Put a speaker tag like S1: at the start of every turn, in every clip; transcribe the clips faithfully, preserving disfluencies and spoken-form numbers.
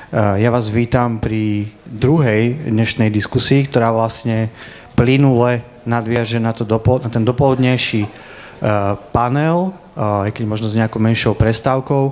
S1: Ja vás vítam pri druhej dnešnej diskusii, ktorá vlastne plynule nadviaže na, to dopo- na ten dopoludnejší panel, aj keď možno s nejakou menšou prestávkou.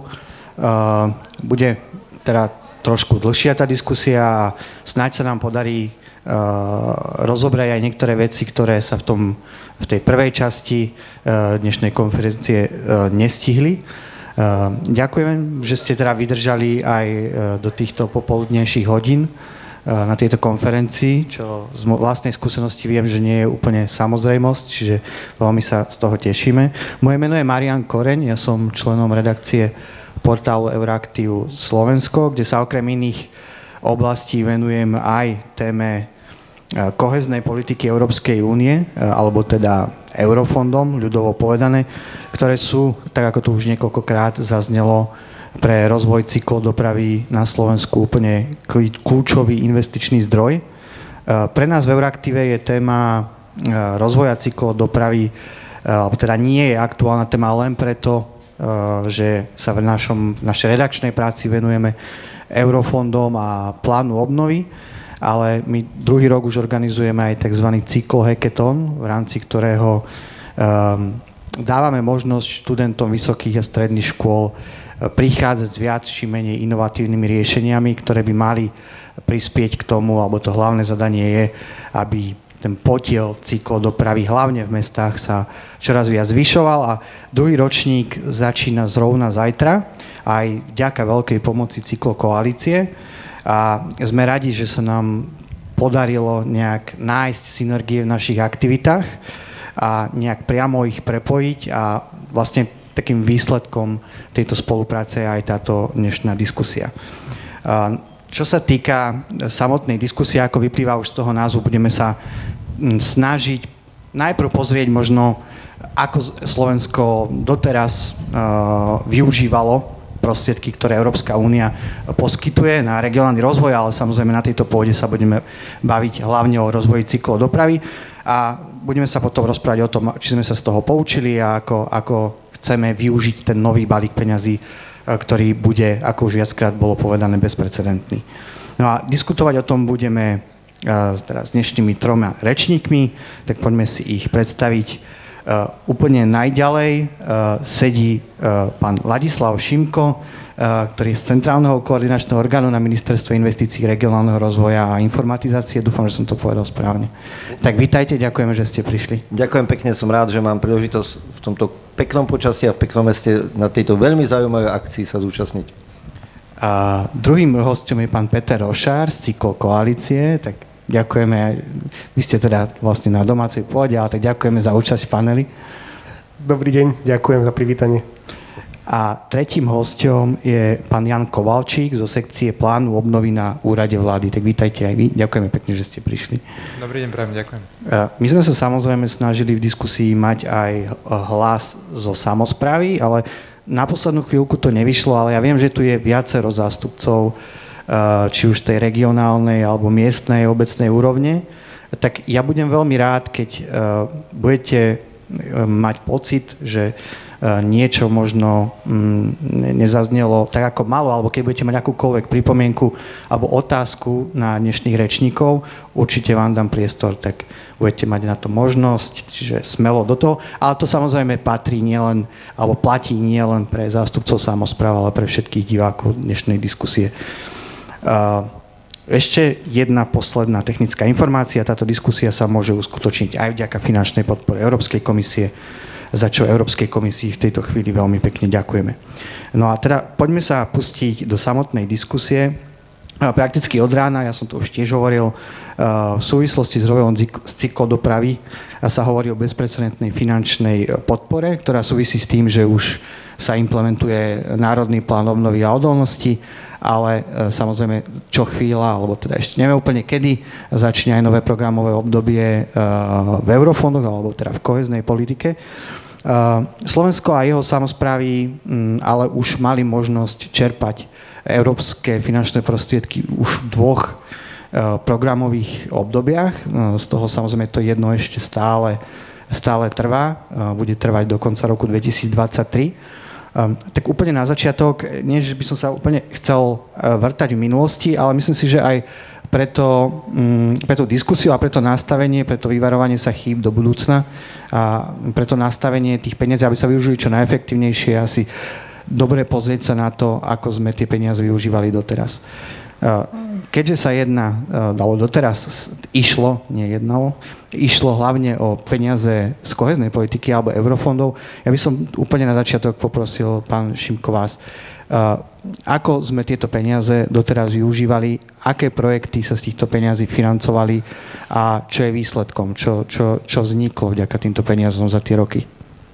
S1: Bude teda trošku dlhšia tá diskusia a snáď sa nám podarí rozobrať aj niektoré veci, ktoré sa v, tom, v tej prvej časti dnešnej konferencie nestihli. Ďakujem, že ste teda vydržali aj do týchto popoludnejších hodín na tejto konferencii, čo z vlastnej skúsenosti viem, že nie je úplne samozrejmosť, čiže veľmi sa z toho tešíme. Moje meno je Marián Koreň, ja som členom redakcie portálu Euraktiv Slovensko, kde sa okrem iných oblastí venujem aj téme koheznej politiky Európskej únie, alebo teda eurofondom, ľudovo povedané, ktoré sú, tak ako tu už niekoľkokrát zaznelo, pre rozvoj cyklodopravy na Slovensku úplne kľúčový investičný zdroj. Pre nás v Euraktive je téma rozvoja cyklodopravy, alebo teda nie je aktuálna téma len preto, že sa v, našom, v našej redakčnej práci venujeme eurofondom a plánu obnovy, ale my druhý rok už organizujeme aj tzv. Cyklohackathon, v rámci ktorého um, dávame možnosť študentom vysokých a stredných škôl prichádzať s viac či menej inovatívnymi riešeniami, ktoré by mali prispieť k tomu, alebo to hlavné zadanie je, aby ten podiel cyklodopravy hlavne v mestách sa čoraz viac zvyšoval a druhý ročník začína zrovna zajtra, aj vďaka veľkej pomoci cyklokoalície. A sme radi, že sa nám podarilo nejak nájsť synergie v našich aktivitách a nejak priamo ich prepojiť a vlastne takým výsledkom tejto spolupráce je aj táto dnešná diskusia. Čo sa týka samotnej diskusie, ako vyplýva už z toho názvu, budeme sa snažiť najprv pozrieť možno, ako Slovensko doteraz využívalo prostriedky, ktoré Európska únia poskytuje na regionálny rozvoj, ale samozrejme na tejto pôde sa budeme baviť hlavne o rozvoji cyklodopravy a budeme sa potom rozprávať o tom, či sme sa z toho poučili a ako, ako chceme využiť ten nový balík peňazí, ktorý bude, ako už viackrát bolo povedané, bezprecedentný. No a diskutovať o tom budeme teraz s dnešnými troma rečníkmi, tak poďme si ich predstaviť. Uh, úplne najďalej uh, sedí uh, pán Ladislav Šimko, uh, ktorý je z Centrálneho koordinačného orgánu na Ministerstve investícií, regionálneho rozvoja a informatizácie. Dúfam, že som to povedal správne. Tak vítajte, ďakujeme, že ste prišli.
S2: Ďakujem pekne, som rád, že mám príležitosť v tomto peknom počasí a v peknom meste na tejto veľmi zaujímavej akcii sa zúčastniť.
S1: Uh, druhým hosťom je pán Peter Rošár z Cyklokoalície, tak ďakujeme, vy ste teda vlastne na domácej pôde, ale tak ďakujeme za účasť v paneli.
S3: Dobrý deň, ďakujem za privítanie.
S1: A tretím hosťom je pán Jan Kovalčík zo sekcie plánu obnovy na úrade vlády. Tak vítajte aj vy, ďakujeme pekne, že ste prišli.
S4: Dobrý deň, prajem, ďakujem.
S1: My sme sa samozrejme snažili v diskusii mať aj hlas zo samosprávy, ale na poslednú chvíľku to nevyšlo, ale ja viem, že tu je viacero zástupcov či už tej regionálnej alebo miestnej, obecnej úrovne, tak ja budem veľmi rád, keď budete mať pocit, že niečo možno nezaznelo tak, ako malo, alebo keď budete mať akúkoľvek pripomienku alebo otázku na dnešných rečníkov, určite vám dám priestor, tak budete mať na to možnosť, čiže smelo do toho. Ale to samozrejme patrí nielen, alebo platí nielen pre zástupcov samospráv, ale pre všetkých divákov dnešnej diskusie. Ešte jedna posledná technická informácia. Táto diskusia sa môže uskutočniť aj vďaka finančnej podpore Európskej komisie, za čo Európskej komisii v tejto chvíli veľmi pekne ďakujeme. No a teda poďme sa pustiť do samotnej diskusie. Prakticky od rána, ja som to už tiež hovoril, v súvislosti s rozvojom cyklodopravy sa hovorí o bezprecedentnej finančnej podpore, ktorá súvisí s tým, že už sa implementuje Národný plán obnovy a odolnosti, ale e, samozrejme čo chvíľa, alebo teda ešte neviem úplne kedy, začne aj nové programové obdobie e, v eurofondoch, alebo teda v koheznej politike. E, Slovensko a jeho samosprávy m, ale už mali možnosť čerpať európske finančné prostriedky už v dvoch e, programových obdobiach. E, z toho samozrejme to jedno ešte stále, stále trvá, e, bude trvať do konca roku dvetisícdvadsaťtri. Um, tak úplne na začiatok, nie že by som sa úplne chcel uh, vrtať v minulosti, ale myslím si, že aj preto, um, pre tú diskusiu a pre to nastavenie, pre to vyvarovanie sa chýb do budúcna a pre to nastavenie tých peniazí, aby sa využili čo najefektívnejšie, asi dobre pozrieť sa na to, ako sme tie peniaze využívali doteraz. Keďže sa jedná, alebo doteraz išlo, nie jednalo, išlo hlavne o peniaze z koheznej politiky alebo eurofondov, ja by som úplne na začiatok poprosil pán Šimko vás, ako sme tieto peniaze doteraz využívali, aké projekty sa z týchto peniazí financovali a čo je výsledkom, čo, čo, čo vzniklo vďaka týmto peniazom za tie roky?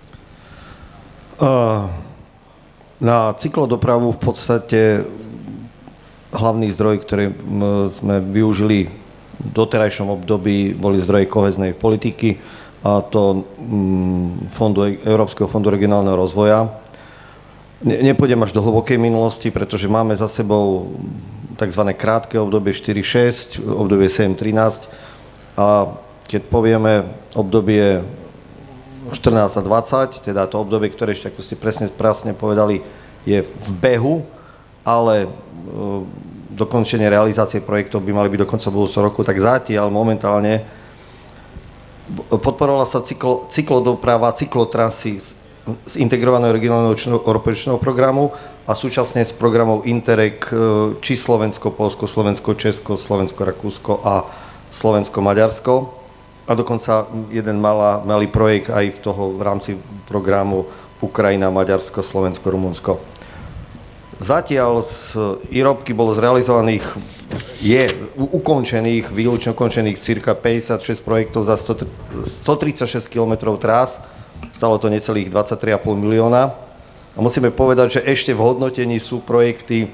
S2: Uh, na cyklodopravu v podstate hlavný zdroj, ktorý sme využili v doterajšom období, boli zdroje koheznej politiky, a to fondu, Európskeho fondu regionálneho rozvoja. Nepôjdem až do hlbokej minulosti, pretože máme za sebou tzv. Krátke obdobie štyri šesť, obdobie sedem trinásť a keď povieme obdobie štrnásť a dvadsať, teda to obdobie, ktoré ešte, ako ste presne, presne povedali, je v behu, ale dokončenie realizácie projektov by mali byť do konca budúceho roku, tak zatiaľ momentálne podporovala sa cyklo, cyklodoprava, cyklotrasy z, z integrovaného regionálneho operačného programu a súčasne s programov Interreg či Slovensko, Poľsko, Slovensko, Česko, Slovensko, Rakúsko a Slovensko, Maďarsko. A dokonca jeden malá, malý projekt aj v toho v rámci programu Ukrajina, Maďarsko, Slovensko, Rumunsko. Zatiaľ z í er ó pé bolo zrealizovaných, je ukončených, výlučne ukončených cirka päťdesiatšesť projektov za stotridsaťšesť kilometrov trás. Stalo to necelých dvadsaťtri a pol milióna. A musíme povedať, že ešte v hodnotení sú projekty,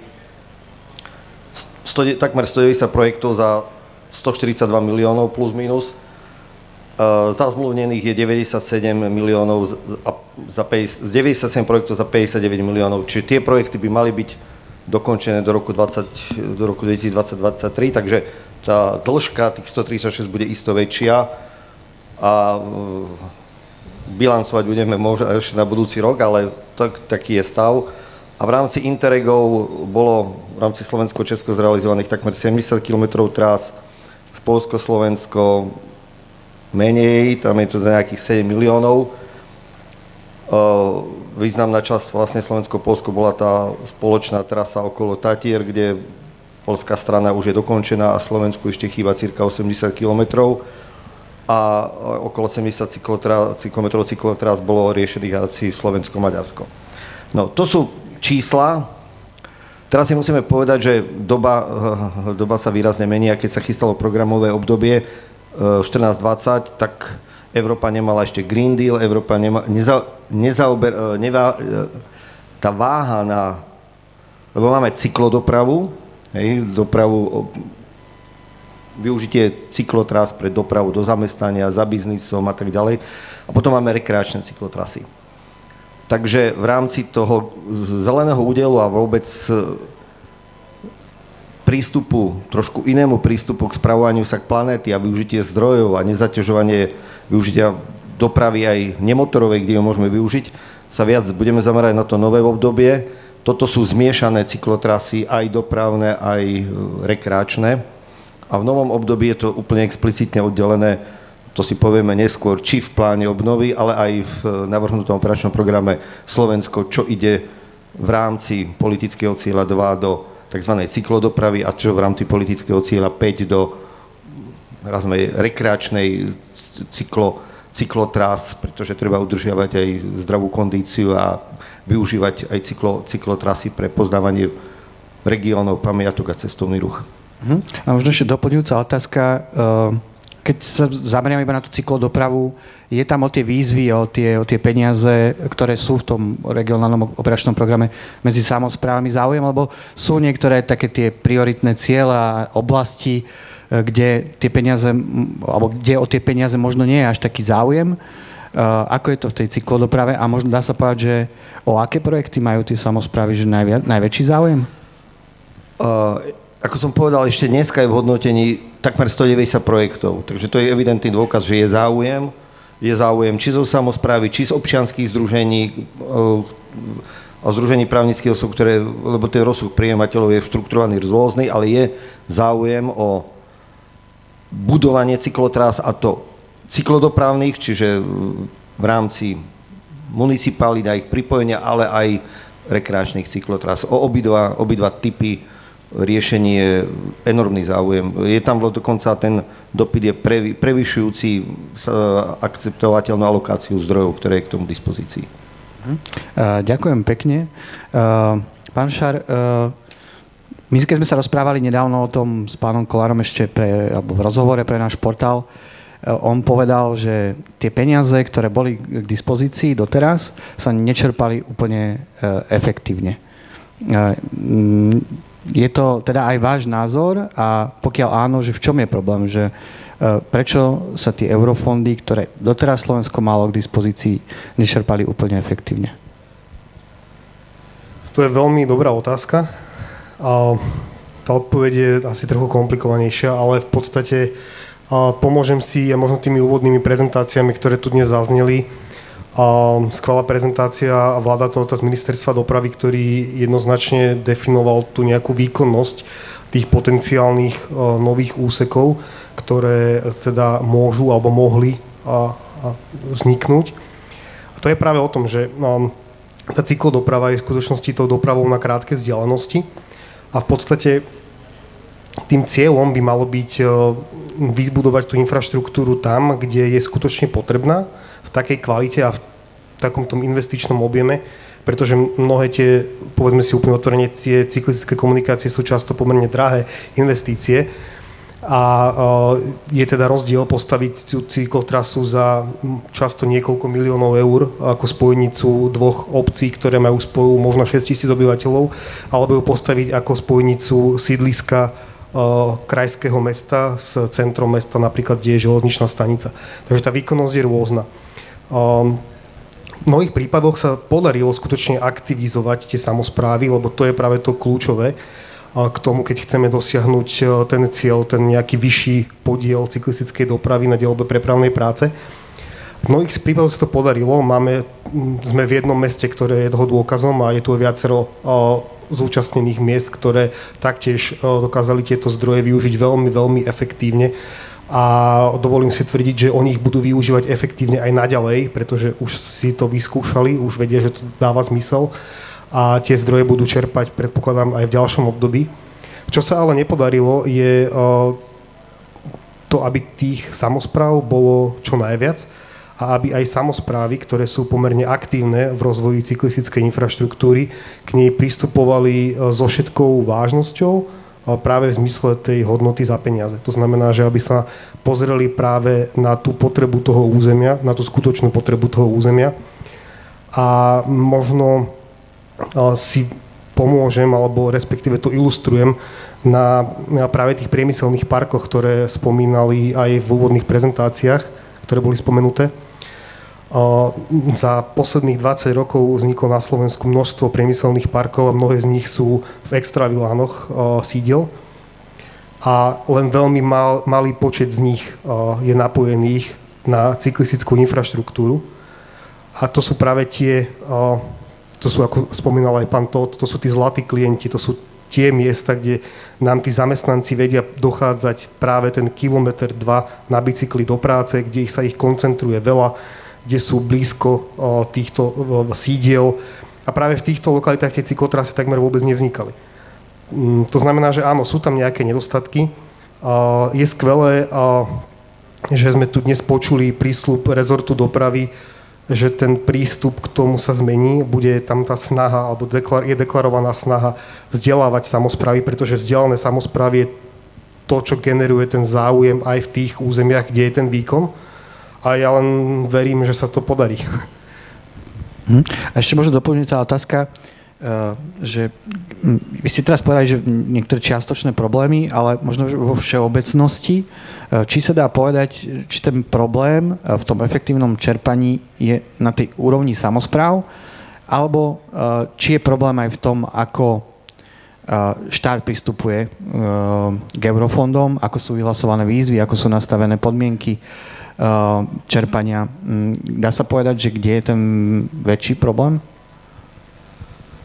S2: sto, takmer stodeväťdesiat projektov za stoštyridsaťdva miliónov plus minus. Zazmluvnených je deväťdesiatsedem miliónov a za päťdesiat, deväťdesiatsedem projektov za päťdesiatdeväť miliónov. Čiže tie projekty by mali byť dokončené do roku, dvadsať, do roku dvetisícdvadsať dvadsaťtri, takže tá dĺžka tých stotridsaťšesť bude isto väčšia a bilancovať budeme možno ešte na budúci rok, ale tak, taký je stav. A v rámci Interregov bolo v rámci Slovensko-Česko zrealizovaných takmer sedemdesiat kilometrov trás, Poľsko-Slovensko menej, tam je to za nejakých sedem miliónov. Významná časť vlastne Slovensko-Poľsko bola tá spoločná trasa okolo Tatier, kde poľská strana už je dokončená a Slovensku ešte chýba cirka osemdesiat kilometrov a okolo sedemdesiat kilometrov cyklotrás bolo riešených asi Slovensko-Maďarsko. No, to sú čísla. Teraz si musíme povedať, že doba, doba sa výrazne mení a keď sa chystalo programové obdobie štrnásť dvadsať, tak Európa nemala ešte Green Deal, Európa nema, neza, nezaober, neva, tá váha na, lebo máme cyklodopravu, hej, dopravu, využitie cyklotrás pre dopravu do zamestnania, za biznisom a tak ďalej. A potom máme rekreačné cyklotrasy. Takže v rámci toho zeleného údelu a vôbec prístupu, trošku inému prístupu k spravovaniu sa k planéty a využitie zdrojov a nezaťažovanie využitia dopravy aj nemotorovej, kde ho môžeme využiť, sa viac budeme zamerať na to nové obdobie. Toto sú zmiešané cyklotrasy, aj dopravné, aj rekreačné. A v novom období je to úplne explicitne oddelené, to si povieme neskôr, či v pláne obnovy, ale aj v navrhnutom operačnom programe Slovensko, čo ide v rámci politického cieľa dva do tzv. Cyklodopravy a čo v rámci politického cieľa päť do razme, rekreačnej cyklo, cyklotrás, pretože treba udržiavať aj zdravú kondíciu a využívať aj cyklo, cyklotrasy pre poznávanie regiónov, pamiatok a cestovný ruch.
S1: Uh-huh. A možno ešte doplňujúca otázka. Keď sa zameriame iba na tú cyklodopravu, je tam o tie výzvy, o tie, o tie peniaze, ktoré sú v tom regionálnom operačnom programe medzi samosprávami záujem, alebo sú niektoré také tie prioritné cieľa, oblasti, kde tie peniaze, alebo kde o tie peniaze možno nie je až taký záujem? Ako je to v tej cyklodoprave? A možno dá sa povedať, že o aké projekty majú tie samosprávy že najvi- najväčší záujem?
S2: Uh... Ako som povedal, ešte dneska je v hodnotení takmer stodeväťdesiat projektov, takže to je evidentný dôkaz, že je záujem. Je záujem či zo samosprávy, či z občianskych združení. a Združení právnických osôb, ktoré, lebo ten rozsudok prijímateľov je štrukturovaný rôzny, ale je záujem o budovanie cyklotrás, a to cyklodopravných, čiže v rámci municipálít a ich pripojenia, ale aj rekreačných cyklotrás. O obidva, obidva typy riešenie enormný záujem. Je tam dokonca ten dopyt je previ, prevyšujúci akceptovateľnú alokáciu zdrojov, ktoré je k tomu dispozícii.
S1: Ďakujem pekne. Pán Šar, my keď sme sa rozprávali nedávno o tom s pánom Kolárom ešte pre, alebo v rozhovore pre náš portál, on povedal, že tie peniaze, ktoré boli k dispozícii doteraz, sa nečerpali úplne efektívne. Je to teda aj váš názor a pokiaľ áno, že v čom je problém, že prečo sa tie eurofondy, ktoré doteraz Slovensko malo k dispozícii, nečerpali úplne efektívne?
S3: To je veľmi dobrá otázka. A tá odpoveď je asi trochu komplikovanejšia, ale v podstate pomôžem si ja možno tými úvodnými prezentáciami, ktoré tu dnes zazneli. Skvelá prezentácia a vláda tohoto z ministerstva dopravy, ktorý jednoznačne definoval tú nejakú výkonnosť tých potenciálnych nových úsekov, ktoré teda môžu alebo mohli a, a vzniknúť. A to je práve o tom, že um, tá cyklodoprava je v skutočnosti tou dopravou na krátke vzdialenosti a v podstate tým cieľom by malo byť uh, vybudovať tú infraštruktúru tam, kde je skutočne potrebná, v takej kvalite a v takom tom investičnom objeme, pretože mnohé tie, povedzme si úplne otvorene, tie cyklistické komunikácie sú často pomerne drahé investície a je teda rozdiel postaviť tú cyklotrasu za často niekoľko miliónov eur ako spojnicu dvoch obcí, ktoré majú spolu možno šesť tisíc obyvateľov, alebo ju postaviť ako spojnicu sídliska krajského mesta s centrom mesta, napríklad, kde je železničná stanica. Takže tá výkonnosť je rôzna. V mnohých prípadoch sa podarilo skutočne aktivizovať tie samosprávy, lebo to je práve to kľúčové k tomu, keď chceme dosiahnuť ten cieľ, ten nejaký vyšší podiel cyklistickej dopravy na dielbe prepravnej práce. V mnohých prípadoch sa to podarilo. Máme, sme v jednom meste, ktoré je toho dôkazom a je tu viacero zúčastnených miest, ktoré taktiež dokázali tieto zdroje využiť veľmi, veľmi efektívne. A dovolím si tvrdiť, že oni ich budú využívať efektívne aj naďalej, pretože už si to vyskúšali, už vedia, že to dáva zmysel a tie zdroje budú čerpať, predpokladám, aj v ďalšom období. Čo sa ale nepodarilo, je to, aby tých samospráv bolo čo najviac a aby aj samosprávy, ktoré sú pomerne aktívne v rozvoji cyklistickej infraštruktúry, k nej pristupovali so všetkou vážnosťou, práve v zmysle tej hodnoty za peniaze. To znamená, že aby sa pozreli práve na tú potrebu toho územia, na tú skutočnú potrebu toho územia a možno si pomôžem, alebo respektíve to ilustrujem na, na práve tých priemyselných parkoch, ktoré spomínali aj v úvodných prezentáciách, ktoré boli spomenuté. Za posledných dvadsať rokov vzniklo na Slovensku množstvo priemyselných parkov a mnohé z nich sú v extravilánoch sídel a len veľmi mal, malý počet z nich je napojených na cyklistickú infraštruktúru a to sú práve tie, to sú, ako spomínal aj pán Tóth, to sú tí zlatí klienti, to sú tie miesta, kde nám tí zamestnanci vedia dochádzať práve ten kilometr, dva na bicykli do práce, kde ich sa ich koncentruje veľa, kde sú blízko o, týchto o, sídiel a práve v týchto lokalitách tie cyklotrasy takmer vôbec nevznikali. Mm, to znamená, že áno, sú tam nejaké nedostatky. A je skvelé, a, že sme tu dnes počuli prísľub rezortu dopravy, že ten prístup k tomu sa zmení, bude tam tá snaha, alebo deklar, je deklarovaná snaha vzdelávať samosprávy, pretože vzdelané samosprávy je to, čo generuje ten záujem aj v tých územiach, kde je ten výkon. A ja len verím, že sa to podarí.
S1: Hm. A ešte možno doplňujúca otázka, že vy ste teraz povedali, že niektoré čiastočné problémy, ale možno vo všeobecnosti, či sa dá povedať, či ten problém v tom efektívnom čerpaní je na tej úrovni samospráv, alebo či je problém aj v tom, ako štát pristupuje k eurofondom, ako sú vyhlasované výzvy, ako sú nastavené podmienky čerpania. Dá sa povedať, že kde je ten väčší problém?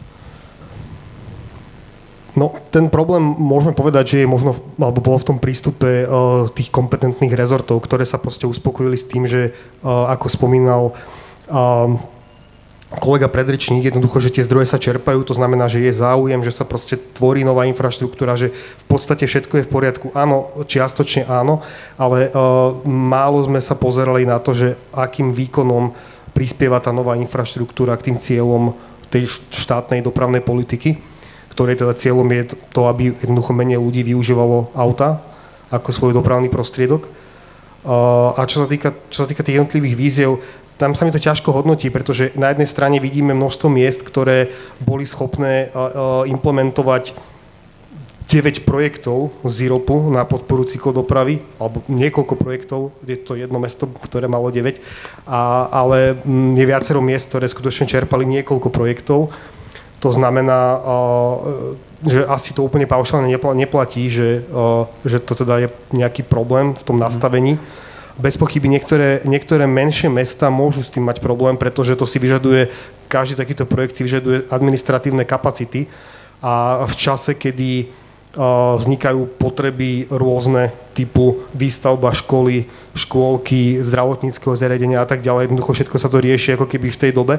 S3: No, ten problém môžeme povedať, že je možno, alebo bolo v tom prístupe uh, tých kompetentných rezortov, ktoré sa proste uspokojili s tým, že uh, ako spomínal uh, kolega predrečník, jednoducho, že tie zdroje sa čerpajú, to znamená, že je záujem, že sa proste tvorí nová infraštruktúra, že v podstate všetko je v poriadku. Áno, čiastočne áno, ale uh, málo sme sa pozerali na to, že akým výkonom prispieva tá nová infraštruktúra k tým cieľom tej štátnej dopravnej politiky, ktorej teda cieľom je to, aby jednoducho menej ľudí využívalo auta ako svoj dopravný prostriedok. A čo sa týka, čo sa týka tých jednotlivých víziev, tam sa mi to ťažko hodnotí, pretože na jednej strane vidíme množstvo miest, ktoré boli schopné implementovať deväť projektov z IROPu na podporu cyklodopravy, alebo niekoľko projektov, je to jedno mesto, ktoré malo deväť, a, ale je viacero miest, ktoré skutočne čerpali niekoľko projektov. To znamená, že asi to úplne paušálne neplatí, že, že to teda je nejaký problém v tom nastavení. Bez pochyby niektoré, niektoré menšie mesta môžu s tým mať problém, pretože to si vyžaduje, každý takýto projekt si vyžaduje administratívne kapacity a v čase, kedy vznikajú potreby rôzne typu výstavba školy, škôlky, zdravotníckeho zariadenia a tak ďalej, jednoducho všetko sa to rieši ako keby v tej dobe,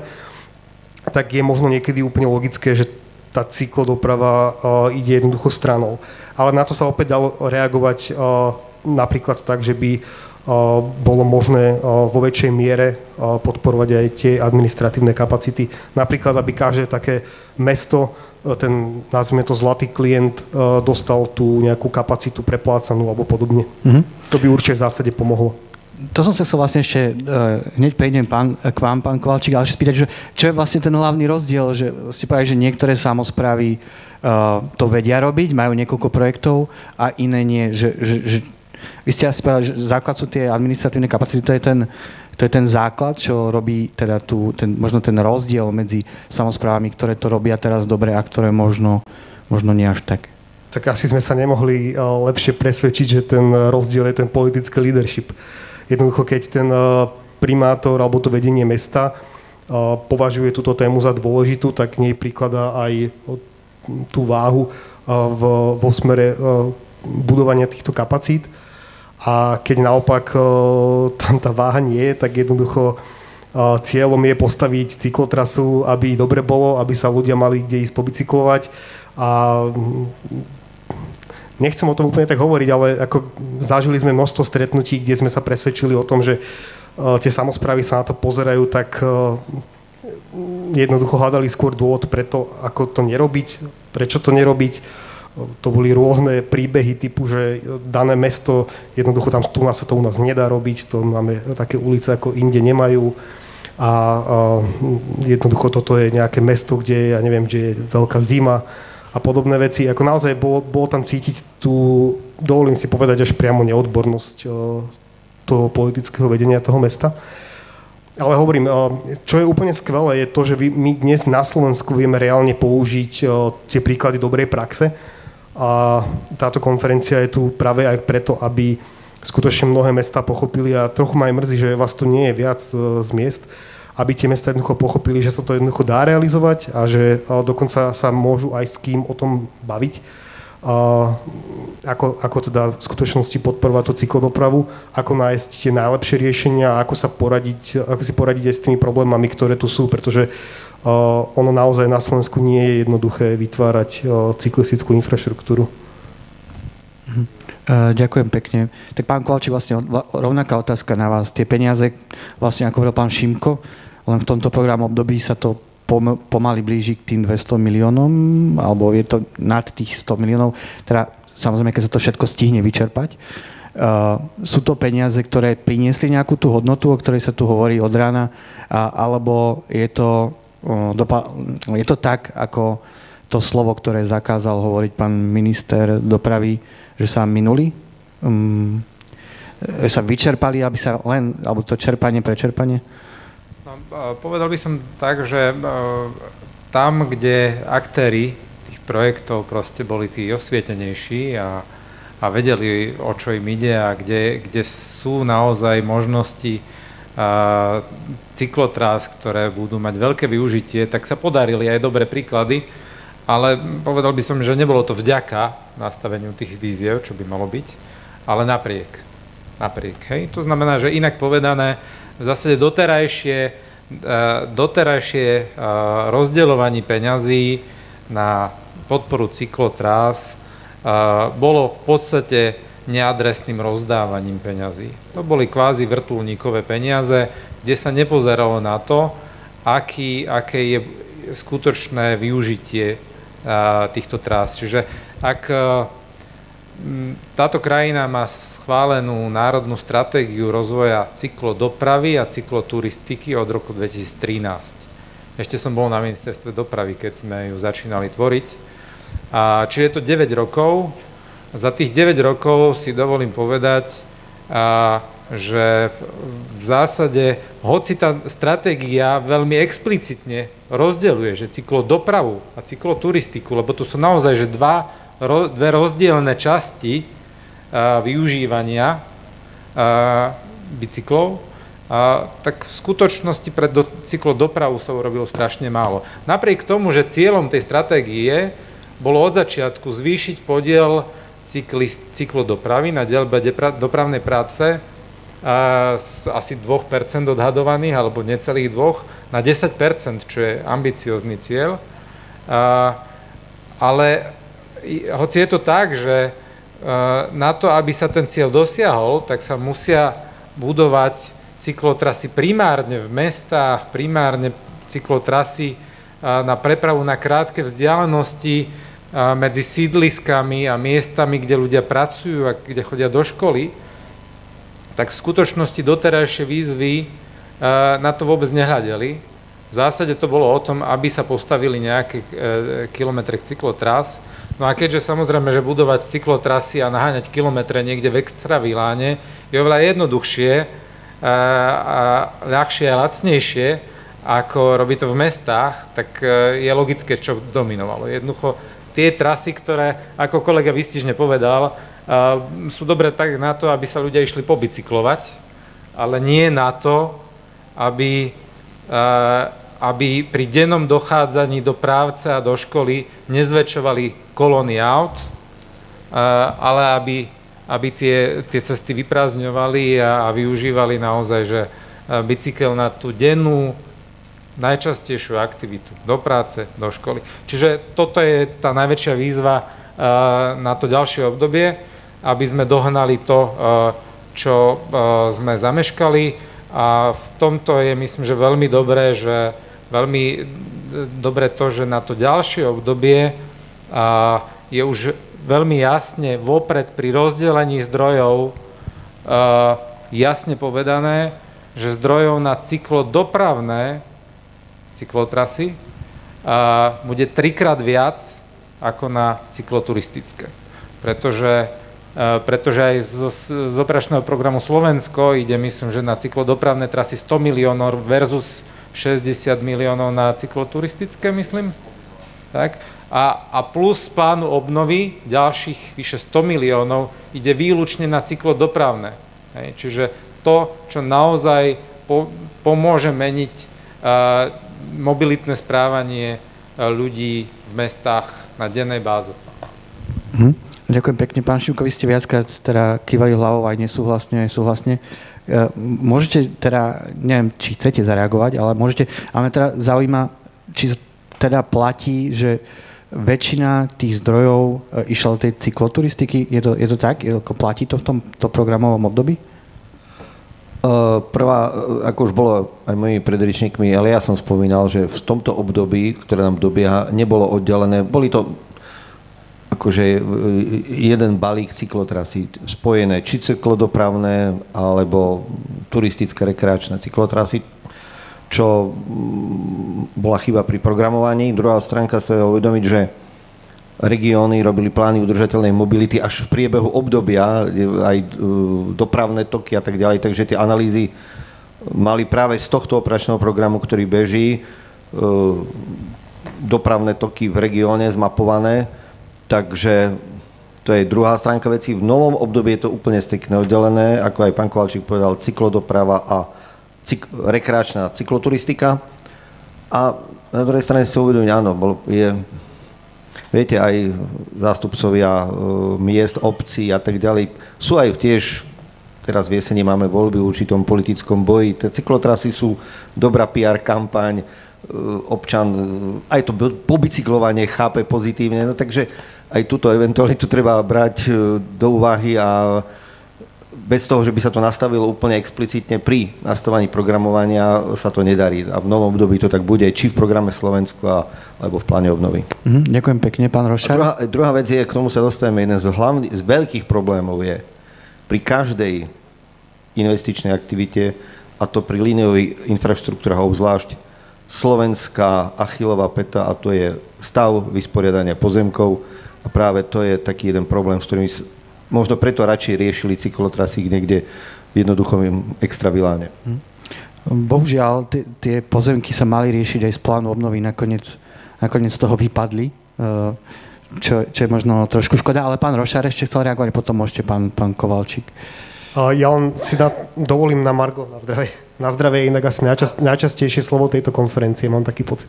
S3: tak je možno niekedy úplne logické, že tá cyklodoprava uh, ide jednoducho stranou. Ale na to sa opäť dalo reagovať uh, napríklad tak, že by uh, bolo možné uh, vo väčšej miere uh, podporovať aj tie administratívne kapacity. Napríklad, aby každé také mesto, uh, ten, nazvime to zlatý klient, uh, dostal tú nejakú kapacitu preplácanú alebo podobne. Mm-hmm. To by určite v zásade pomohlo.
S1: To som sa chcel vlastne ešte, uh, hneď prejdem pán, k vám, pán Kovalčík, ale spýtať, že čo je vlastne ten hlavný rozdiel, že ste povedali, že niektoré samosprávy uh, to vedia robiť, majú niekoľko projektov a iné nie, že, že, že vy ste asi povedali, že základ sú tie administratívne kapacity, to je ten, to je ten základ, čo robí teda tu, ten, možno ten rozdiel medzi samosprávami, ktoré to robia teraz dobre a ktoré možno, možno nie až tak.
S3: Tak asi sme sa nemohli uh, lepšie presvedčiť, že ten rozdiel je ten politický leadership. Jednoducho, keď ten primátor alebo to vedenie mesta považuje túto tému za dôležitú, tak nej prikladá aj tú váhu v, vo smere budovania týchto kapacít. A keď naopak tam tá váha nie je, tak jednoducho cieľom je postaviť cyklotrasu, aby dobre bolo, aby sa ľudia mali kde ísť pobicyklovať. A nechcem o tom úplne tak hovoriť, ale ako zažili sme množstvo stretnutí, kde sme sa presvedčili o tom, že uh, tie samosprávy sa na to pozerajú, tak uh, jednoducho hľadali skôr dôvod preto, ako to nerobiť, prečo to nerobiť. Uh, to boli rôzne príbehy typu, že dané mesto, jednoducho tam tu nás sa to u nás nedá robiť, to máme také ulice, ako inde nemajú. A uh, jednoducho toto je nejaké mesto, kde, ja neviem, kde je veľká zima, a podobné veci. Ako naozaj bolo, bolo tam cítiť tú, dovolím si povedať, až priamo neodbornosť uh, toho politického vedenia toho mesta. Ale hovorím, uh, čo je úplne skvelé, je to, že vy, my dnes na Slovensku vieme reálne použiť uh, tie príklady dobrej praxe. A táto konferencia je tu práve aj preto, aby skutočne mnohé mestá pochopili, a trochu ma aj mrzí, že vás tu nie je viac uh, z miest, aby tie mestá jednoducho pochopili, že sa to jednoducho dá realizovať a že dokonca sa môžu aj s kým o tom baviť. A ako, ako teda v skutočnosti podporovať tú cyklodopravu, ako nájsť tie najlepšie riešenia, ako sa poradiť, ako si poradiť aj s tými problémami, ktoré tu sú, pretože uh, ono naozaj na Slovensku nie je jednoduché vytvárať uh, cyklistickú infraštruktúru.
S1: Uh, ďakujem pekne. Tak pán Kovalčík, vlastne rovnaká otázka na vás. Tie peniaze, vlastne ako hovoril pán Šimko, len v tomto programu období sa to pom- pomaly blíži k tým dvesto miliónom, alebo je to nad tých sto miliónov. Teda samozrejme, keď sa to všetko stihne vyčerpať. Uh, sú to peniaze, ktoré priniesli nejakú tú hodnotu, o ktorej sa tu hovorí od rána, a, alebo je to, uh, dopa- je to tak, ako to slovo, ktoré zakázal hovoriť pán minister dopravy, že sa minuli, um, sa vyčerpali, aby sa len, alebo to čerpanie pre čerpanie?
S4: No, povedal by som tak, že tam, kde aktéri tých projektov proste boli tí osvietenejší a, a vedeli, o čo im ide a kde, kde sú naozaj možnosti a, cyklotrás, ktoré budú mať veľké využitie, tak sa podarili aj dobré príklady. ale povedal by som, že nebolo to vďaka nastaveniu tých víziev, čo by malo byť, ale napriek. napriek hej? To znamená, že inak povedané, v zásade doterajšie, doterajšie rozdeľovanie peňazí na podporu cyklotrás bolo v podstate neadresným rozdávaním peňazí. To boli kvázi vrtuľníkové peniaze, kde sa nepozeralo na to, aký, aké je skutočné využitie a, týchto trás. Čiže ak a, m, táto krajina má schválenú národnú stratégiu rozvoja cyklodopravy a cykloturistiky od roku dvetisíctrinásť. Ešte som bol na ministerstve dopravy, keď sme ju začínali tvoriť. A, čiže je to deväť rokov. Za tých deväť rokov si dovolím povedať, a, že v zásade, hoci tá stratégia veľmi explicitne rozdeľuje, že cyklodopravu a cykloturistiku, lebo tu sú naozaj že dva, ro, dve rozdielne časti a, využívania a, bicyklov, a, tak v skutočnosti pre do, cyklodopravu sa urobilo strašne málo. Napriek tomu, že cieľom tej stratégie bolo od začiatku zvýšiť podiel cyklist, cyklodopravy na diaľbe dopravnej práce a z asi dva percentá odhadovaných, alebo necelých dvoch, na desať percent, čo je ambiciózny cieľ. A, ale hoci je to tak, že a, na to, aby sa ten cieľ dosiahol, tak sa musia budovať cyklotrasy primárne v mestách, primárne cyklotrasy a, na prepravu na krátke vzdialenosti a, medzi sídliskami a miestami, kde ľudia pracujú a kde chodia do školy, tak v skutočnosti doterajšie výzvy na to vôbec nehľadeli. V zásade to bolo o tom, aby sa postavili nejaké kilometre cyklotrás. No a keďže samozrejme, že budovať cyklotrasy a naháňať kilometre niekde v extraviláne je oveľa jednoduchšie, a ľahšie a lacnejšie, ako robiť to v mestách, tak je logické, čo dominovalo. Jednoducho tie trasy, ktoré, ako kolega výstižne povedal, Uh, sú dobré tak na to, aby sa ľudia išli pobicyklovať, ale nie na to, aby, uh, aby pri dennom dochádzaní do práce a do školy nezväčšovali kolóny aut, uh, ale aby, aby tie, tie cesty vyprázdňovali a, a využívali naozaj že uh, bicykel na tú dennú najčastejšiu aktivitu do práce, do školy. Čiže toto je tá najväčšia výzva uh, na to ďalšie obdobie, aby sme dohnali to, čo sme zameškali. A v tomto je, myslím, že veľmi dobré, že veľmi dobré to, že na to ďalšie obdobie je už veľmi jasne vopred pri rozdelení zdrojov jasne povedané, že zdrojov na cyklodopravné cyklotrasy bude trikrát viac ako na cykloturistické. Pretože pretože aj z, z operačného programu Slovensko ide, myslím, že na cyklodopravné trasy sto miliónov versus šesťdesiat miliónov na cykloturistické, myslím. Tak? A, a plus plánu obnovy ďalších vyše sto miliónov ide výlučne na cyklodopravné. Hej? Čiže to, čo naozaj po, pomôže meniť uh, mobilitné správanie uh, ľudí v mestách na dennej báze.
S1: Hm. Ďakujem pekne, pán Šimko, vy ste viackrát teda kývali hlavou aj nesúhlasne, aj súhlasne. Môžete teda, neviem, či chcete zareagovať, ale môžete, ale mňa teda zaujíma, či teda platí, že väčšina tých zdrojov išla do tej cykloturistiky, je to, je to tak? Platí to v tomto programovom období?
S2: Prvá, ako už bolo aj mojimi predričníkmi, ale ja som spomínal, že v tomto období, ktoré nám dobieha, nebolo oddelené, boli to akože jeden balík cyklotrasy spojené, či cyklodopravné, alebo turistické rekreačné cyklotrasy, čo bola chyba pri programovaní. Druhá stránka sa je uvedomiť, že regióny robili plány udržateľnej mobility až v priebehu obdobia, aj dopravné toky a tak ďalej, takže tie analýzy mali práve z tohto operačného programu, ktorý beží, dopravné toky v regióne zmapované. Takže to je druhá stránka veci. V novom období je to úplne striktne oddelené, ako aj pán Kovalčík povedal, cyklodoprava a cyk- rekreačná cykloturistika. A na druhej strane si uvedomiť, áno, bol, je viete, aj zástupcovia miest, obcí a tak ďalej sú aj tiež, teraz v jeseni máme voľby v určitom politickom boji, tie cyklotrasy sú dobrá pé er kampaň, občan aj to pobicyklovanie chápe pozitívne, no takže aj túto eventualitu treba brať do úvahy a bez toho, že by sa to nastavilo úplne explicitne pri nastavení programovania, sa to nedarí. A v novom období to tak bude, či v programe Slovensku, alebo v pláne obnovy.
S1: Mhm, ďakujem pekne, pán Rošar.
S2: Druhá, druhá vec je, k tomu sa dostaneme, jeden z hlavných, z veľkých problémov je pri každej investičnej aktivite, a to pri líniových infraštruktúrach obzvlášť, slovenská Achillová päta, a to je stav vysporiadania pozemkov. A práve to je taký jeden problém, s ktorým možno preto radšej riešili cyklotrasy niekde v jednoduchom extraviláne.
S1: Bohužiaľ, t- tie pozemky sa mali riešiť aj z plánu obnovy, nakoniec, nakoniec z toho vypadli, čo, čo je možno trošku škoda, ale pán Rošar ešte chcel reagovať, potom môžete pán, pán Kovalčík.
S3: Ja len si na, dovolím na Margo, na zdravie. Na zdravie je inak asi najčast, najčastejšie slovo tejto konferencie, mám taký pocit.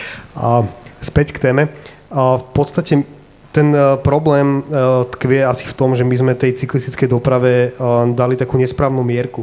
S3: A späť k téme. A v podstate ten problém tkvie asi v tom, že my sme tej cyklistickej doprave dali takú nesprávnu mierku.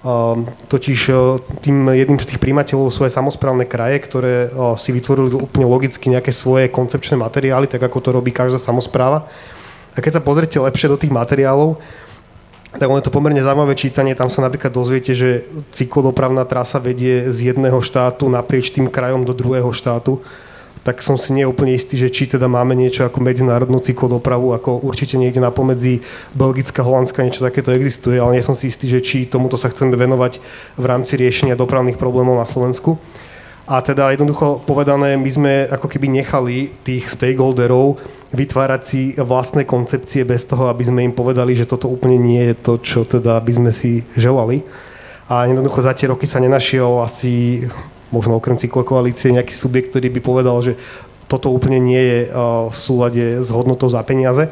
S3: Totiž tým jedným z tých prijímateľov sú aj samosprávne kraje, ktoré si vytvorili úplne logicky nejaké svoje koncepčné materiály, tak ako to robí každá samospráva. A keď sa pozrite lepšie do tých materiálov, tak ono je to pomerne zaujímavé čítanie. Tam sa napríklad dozviete, že cyklodopravná trasa vedie z jedného štátu naprieč tým krajom do druhého štátu. Tak som si nie úplne istý, že či teda máme niečo ako medzinárodnú cyklodopravu, ako určite niekde napomedzi Belgická, Holandská, niečo takéto existuje, ale nie som si istý, že či tomuto sa chceme venovať v rámci riešenia dopravných problémov na Slovensku. A teda jednoducho povedané, my sme ako keby nechali tých stakeholderov vytvárať si vlastné koncepcie bez toho, aby sme im povedali, že toto úplne nie je to, čo teda by sme si želali. A jednoducho za tie roky sa nenašiel asi možno okrem cyklokoalície nejaký subjekt, ktorý by povedal, že toto úplne nie je v súlade s hodnotou za peniaze.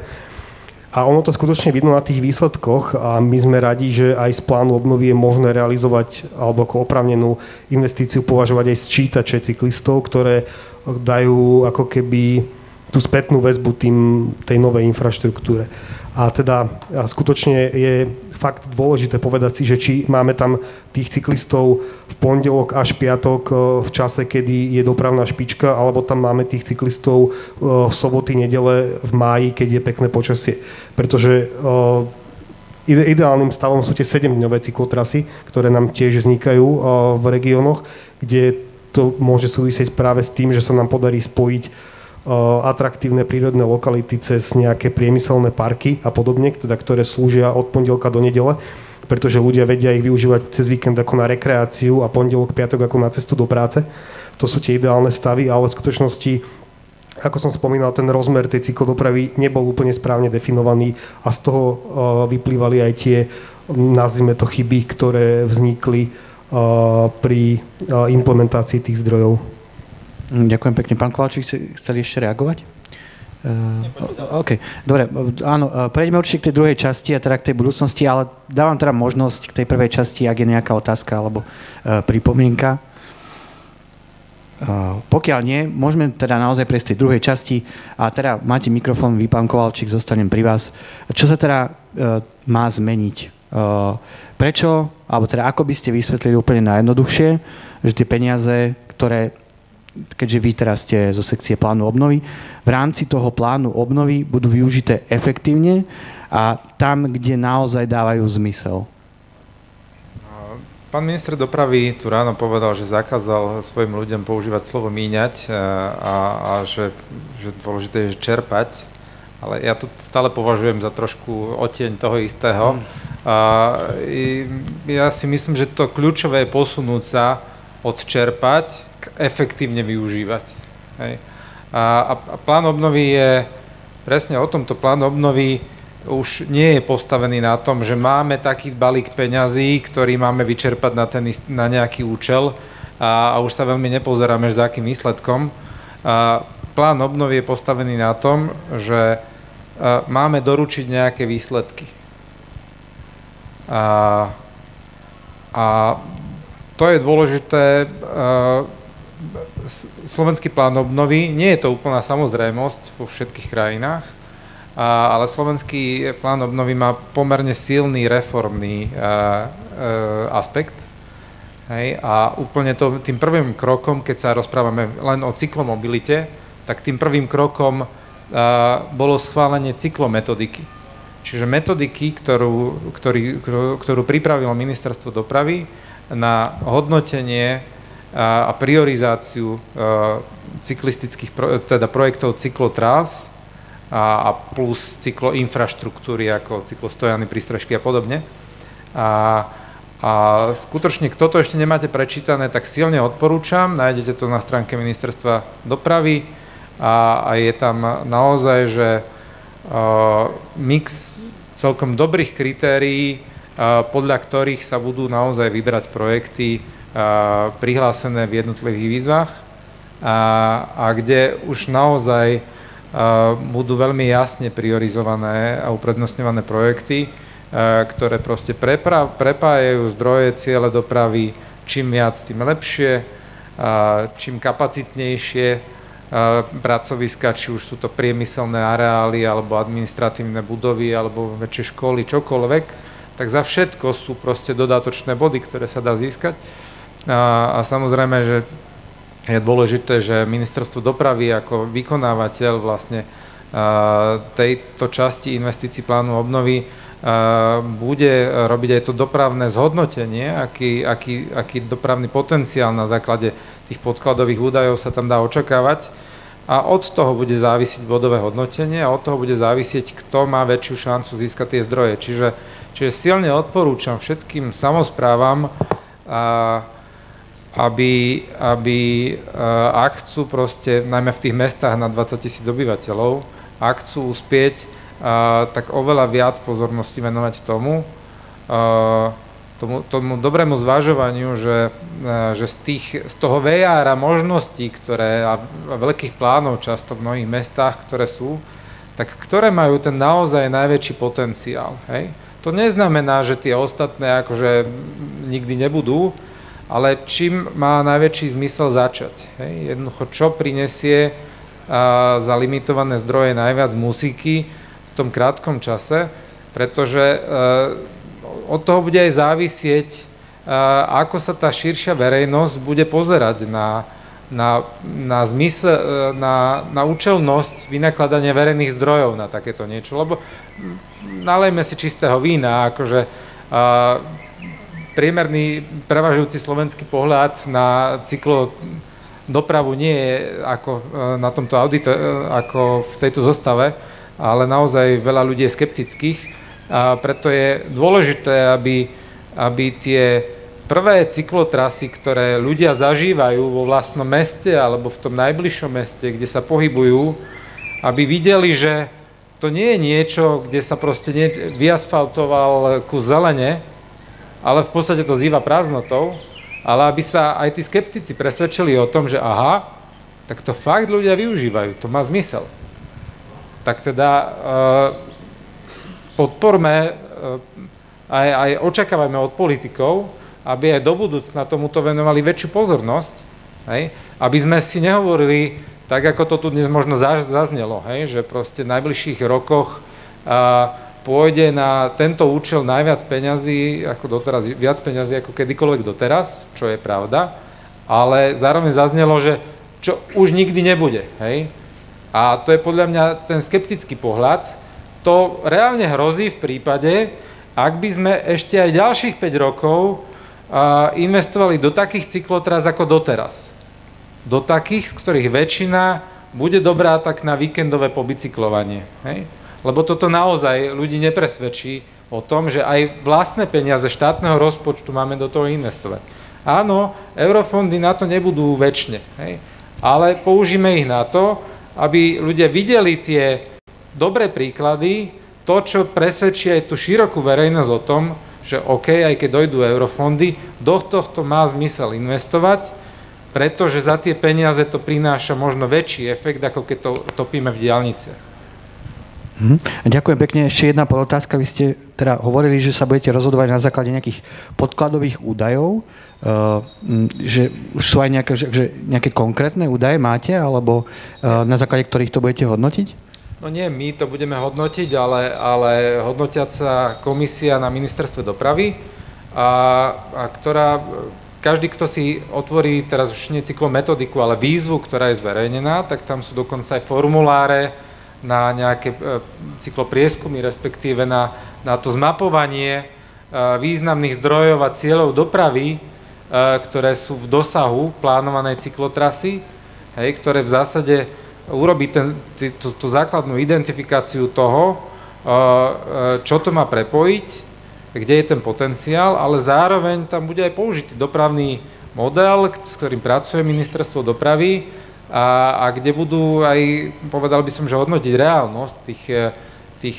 S3: A ono to skutočne vidno na tých výsledkoch a my sme radi, že aj z plánu obnovy je možné realizovať alebo ako oprávnenú investíciu považovať aj sčítače cyklistov, ktoré dajú ako keby tú spätnú väzbu tým, tej novej infraštruktúre. A teda a skutočne je fakt dôležité povedať si, že či máme tam tých cyklistov v pondelok až piatok v čase, kedy je dopravná špička, alebo tam máme tých cyklistov v soboty, nedele, v máji, keď je pekné počasie. Pretože ideálnym stavom sú tie sedemdňové cyklotrasy, ktoré nám tiež vznikajú v regiónoch, kde to môže súvisieť práve s tým, že sa nám podarí spojiť atraktívne prírodné lokality cez nejaké priemyselné parky a podobne, teda, ktoré slúžia od pondelka do nedele, pretože ľudia vedia ich využívať cez víkend ako na rekreáciu a pondelok, piatok ako na cestu do práce. To sú tie ideálne stavy, ale v skutočnosti, ako som spomínal, ten rozmer tej cyklodopravy nebol úplne správne definovaný a z toho uh, vyplývali aj tie, nazvime to, chyby, ktoré vznikli uh, pri uh, implementácii tých zdrojov.
S1: Ďakujem pekne. Pán Kovalčík, chceli ešte reagovať? Uh, OK, dobre, áno, prejdeme určite k tej druhej časti a teda k tej budúcnosti, ale dávam teda možnosť k tej prvej časti, ak je nejaká otázka alebo uh, pripomienka. Uh, pokiaľ nie, môžeme teda naozaj prejsť tej druhej časti a teda máte mikrofón, vy, pán Kovalčík, zostanem pri vás. Čo sa teda uh, má zmeniť? Uh, prečo, alebo teda ako by ste vysvetlili úplne najjednoduchšie, že tie peniaze, ktoré keďže vy teraz ste zo sekcie plánu obnovy, v rámci toho plánu obnovy budú využité efektívne a tam, kde naozaj dávajú zmysel.
S4: Pán minister dopravy tu ráno povedal, že zakázal svojim ľuďom používať slovo míňať a, a že, že dôležité je čerpať, ale ja to stále považujem za trošku odtieň toho istého. A ja si myslím, že to kľúčové je posunúť sa od čerpať efektívne využívať. Hej. A, a plán obnovy je presne o tomto. Plán obnovy už nie je postavený na tom, že máme taký balík peňazí, ktorý máme vyčerpať na, ten, na nejaký účel a, a už sa veľmi nepozeráme, za akým výsledkom. A plán obnovy je postavený na tom, že a, máme doručiť nejaké výsledky. A, a to je dôležité. A, slovenský plán obnovy, nie je to úplná samozrejmosť vo všetkých krajinách, a, ale slovenský plán obnovy má pomerne silný reformný a, a, aspekt. Hej, a úplne to, tým prvým krokom, keď sa rozprávame len o cyklomobilite, tak tým prvým krokom a, bolo schválenie cyklometodiky. Čiže metodiky, ktorú, ktorý, ktorú pripravilo Ministerstvo dopravy na hodnotenie a, a priorizáciu a, cyklistických, teda projektov cyklotrás a, a plus cykloinfraštruktúry ako cyklostojany, prístrežky a podobne. A, A skutočne, kto to ešte nemáte prečítané, tak silne odporúčam. Nájdete to na stránke Ministerstva dopravy a, a je tam naozaj, že uh, mix celkom dobrých kritérií, uh, podľa ktorých sa budú naozaj vybrať projekty uh, prihlásené v jednotlivých výzvach a, a kde už naozaj uh, budú veľmi jasne priorizované a uprednostňované projekty, ktoré proste prepra- prepájajú zdroje, ciele dopravy, čím viac, tým lepšie, čím kapacitnejšie pracoviska, či už sú to priemyselné areály, alebo administratívne budovy, alebo väčšie školy, čokoľvek, tak za všetko sú proste dodatočné body, ktoré sa dá získať. A, a samozrejme, že je dôležité, že Ministerstvo dopravy ako vykonávateľ vlastne tejto časti investícií plánu obnovy bude robiť aj to dopravné zhodnotenie, aký, aký, aký dopravný potenciál na základe tých podkladových údajov sa tam dá očakávať a od toho bude závisiť bodové hodnotenie a od toho bude závisieť, kto má väčšiu šancu získať tie zdroje. Čiže, čiže silne odporúčam všetkým samosprávam, a, aby, aby a, ak chcú proste, najmä v tých mestách na dvadsať tisíc obyvateľov, ak chcú uspieť, Uh, tak oveľa viac pozornosti venovať tomu, uh, tomu, tomu dobrému zvažovaniu, že, uh, že z, tých, z toho vejára možností, ktoré a, a veľkých plánov často v mnohých mestách, ktoré sú, tak ktoré majú ten naozaj najväčší potenciál. Hej? To neznamená, že tie ostatné akože nikdy nebudú, ale čím má najväčší zmysel začať. Hej? Jednoducho, čo prinesie uh, za limitované zdroje najviac musiky v tom krátkom čase, pretože uh, od toho bude aj závisieť, uh, ako sa tá širšia verejnosť bude pozerať na, na, na zmysel, uh, na, na účelnosť vynakladania verejných zdrojov na takéto niečo. Lebo nalejme si čistého vína, akože uh, priemerný prevažujúci slovenský pohľad na cyklodopravu nie je ako uh, na tomto audite, uh, ako v tejto zostave, ale naozaj veľa ľudí je skeptických a preto je dôležité, aby, aby tie prvé cyklotrasy, ktoré ľudia zažívajú vo vlastnom meste alebo v tom najbližšom meste, kde sa pohybujú, aby videli, že to nie je niečo, kde sa proste nie, vyasfaltoval kus zelene, ale v podstate to zýva prázdnotou, ale aby sa aj tí skeptici presvedčili o tom, že aha, tak to fakt ľudia využívajú, to má zmysel. Tak teda uh, podporme, uh, aj, aj očakávajme od politikov, aby aj do budúcna tomuto venovali väčšiu pozornosť, hej? Aby sme si nehovorili, tak ako to tu dnes možno zaznelo, hej? Že proste v najbližších rokoch uh, pôjde na tento účel najviac peňazí, ako doteraz, viac peňazí ako kedykoľvek doteraz, čo je pravda, ale zároveň zaznelo, že čo už nikdy nebude, hej? A to je podľa mňa ten skeptický pohľad. To reálne hrozí v prípade, ak by sme ešte aj ďalších päť rokov uh, investovali do takých cyklotrás ako doteraz. Do takých, z ktorých väčšina bude dobrá tak na víkendové pobicyklovanie. Hej? Lebo toto naozaj ľudí nepresvedčí o tom, že aj vlastné peniaze štátneho rozpočtu máme do toho investovať. Áno, eurofondy na to nebudú väčšine, hej? Ale použijeme ich na to, aby ľudia videli tie dobré príklady, to, čo presvedčí aj tú širokú verejnosť o tom, že OK, aj keď dojdú eurofondy, do tohto má zmysel investovať, pretože za tie peniaze to prináša možno väčší efekt, ako keď to topíme v diaľniciach.
S1: Hm. Ďakujem pekne. Ešte jedna podotázka. Vy ste teda hovorili, že sa budete rozhodovať na základe nejakých podkladových údajov, uh, že už sú aj nejaké, že, že nejaké konkrétne údaje máte, alebo uh, na základe ktorých to budete hodnotiť?
S4: No nie, my to budeme hodnotiť, ale, ale hodnotiaca komisia na ministerstve dopravy, a, a ktorá, každý, kto si otvorí teraz už nie cyklometodiku, ale výzvu, ktorá je zverejnená, tak tam sú dokonca aj formuláre na nejaké e, cykloprieskumy, respektíve na, na to zmapovanie e, významných zdrojov a cieľov dopravy, e, ktoré sú v dosahu plánovanej cyklotrasy, hej, ktoré v zásade urobí ten, t- tú, tú základnú identifikáciu toho, e, čo to má prepojiť, kde je ten potenciál, ale zároveň tam bude aj použitý dopravný model, s ktorým pracuje ministerstvo dopravy, A, a kde budú aj, povedal by som, že hodnotiť reálnosť tých, tých,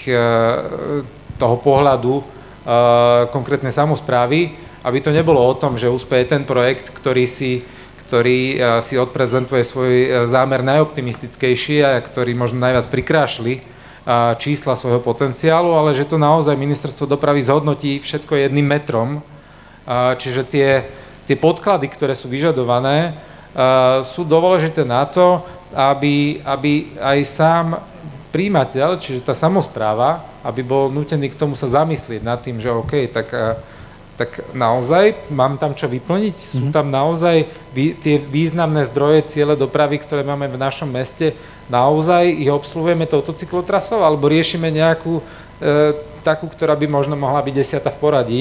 S4: toho pohľadu uh, konkrétnej samosprávy, aby to nebolo o tom, že úspeje ten projekt, ktorý si, ktorý, uh, si odprezentuje svoj zámer najoptimistickejší a ktorý možno najviac prikrášli uh, čísla svojho potenciálu, ale že to naozaj ministerstvo dopravy zhodnotí všetko jedným metrom. Uh, čiže tie, tie podklady, ktoré sú vyžadované, Uh, sú dôležité na to, aby, aby aj sám prijímateľ, čiže tá samospráva, aby bol nútený k tomu sa zamyslieť nad tým, že OK, tak, uh, tak naozaj mám tam čo vyplniť, sú tam naozaj vý, tie významné zdroje, ciele dopravy, ktoré máme v našom meste, naozaj ich obsluhujeme touto cyklotrasou, alebo riešime nejakú uh, takú, ktorá by možno mohla byť desiata v poradí,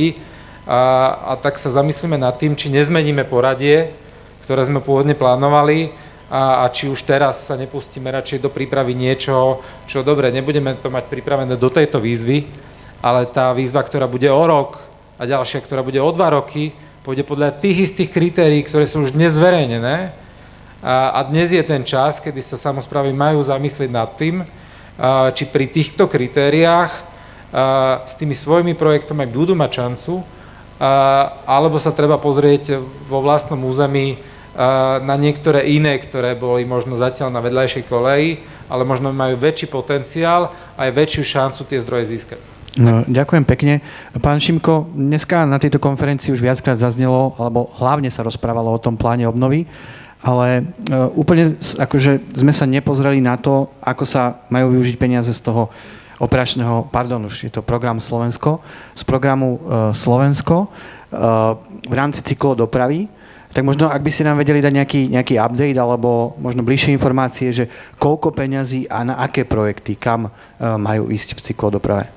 S4: a, a tak sa zamyslíme nad tým, či nezmeníme poradie, ktoré sme pôvodne plánovali, a, a či už teraz sa nepustíme radšej do prípravy niečoho, čo dobre, nebudeme to mať pripravené do tejto výzvy, ale tá výzva, ktorá bude o rok a ďalšia, ktorá bude o dva roky, pôjde podľa tých istých kritérií, ktoré sú už dnes zverejnené, a, a dnes je ten čas, kedy sa samosprávy majú zamyslieť nad tým, a, či pri týchto kritériách a, s tými svojimi projektami budú mať šancu, a, alebo sa treba pozrieť vo vlastnom území na niektoré iné, ktoré boli možno zatiaľ na vedľajšej koleji, ale možno majú väčší potenciál a aj väčšiu šancu tie zdroje získať.
S1: No, ďakujem pekne. Pán Šimko, dneska na tejto konferencii už viackrát zaznelo, alebo hlavne sa rozprávalo o tom pláne obnovy, ale uh, úplne akože sme sa nepozreli na to, ako sa majú využiť peniaze z toho operačného, pardon, už je to program Slovensko, z programu uh, Slovensko uh, v rámci cyklodopravy. Tak možno, ak by ste nám vedeli dať nejaký, nejaký update alebo možno bližšie informácie, že koľko peňazí a na aké projekty, kam uh, majú ísť v cyklodoprave?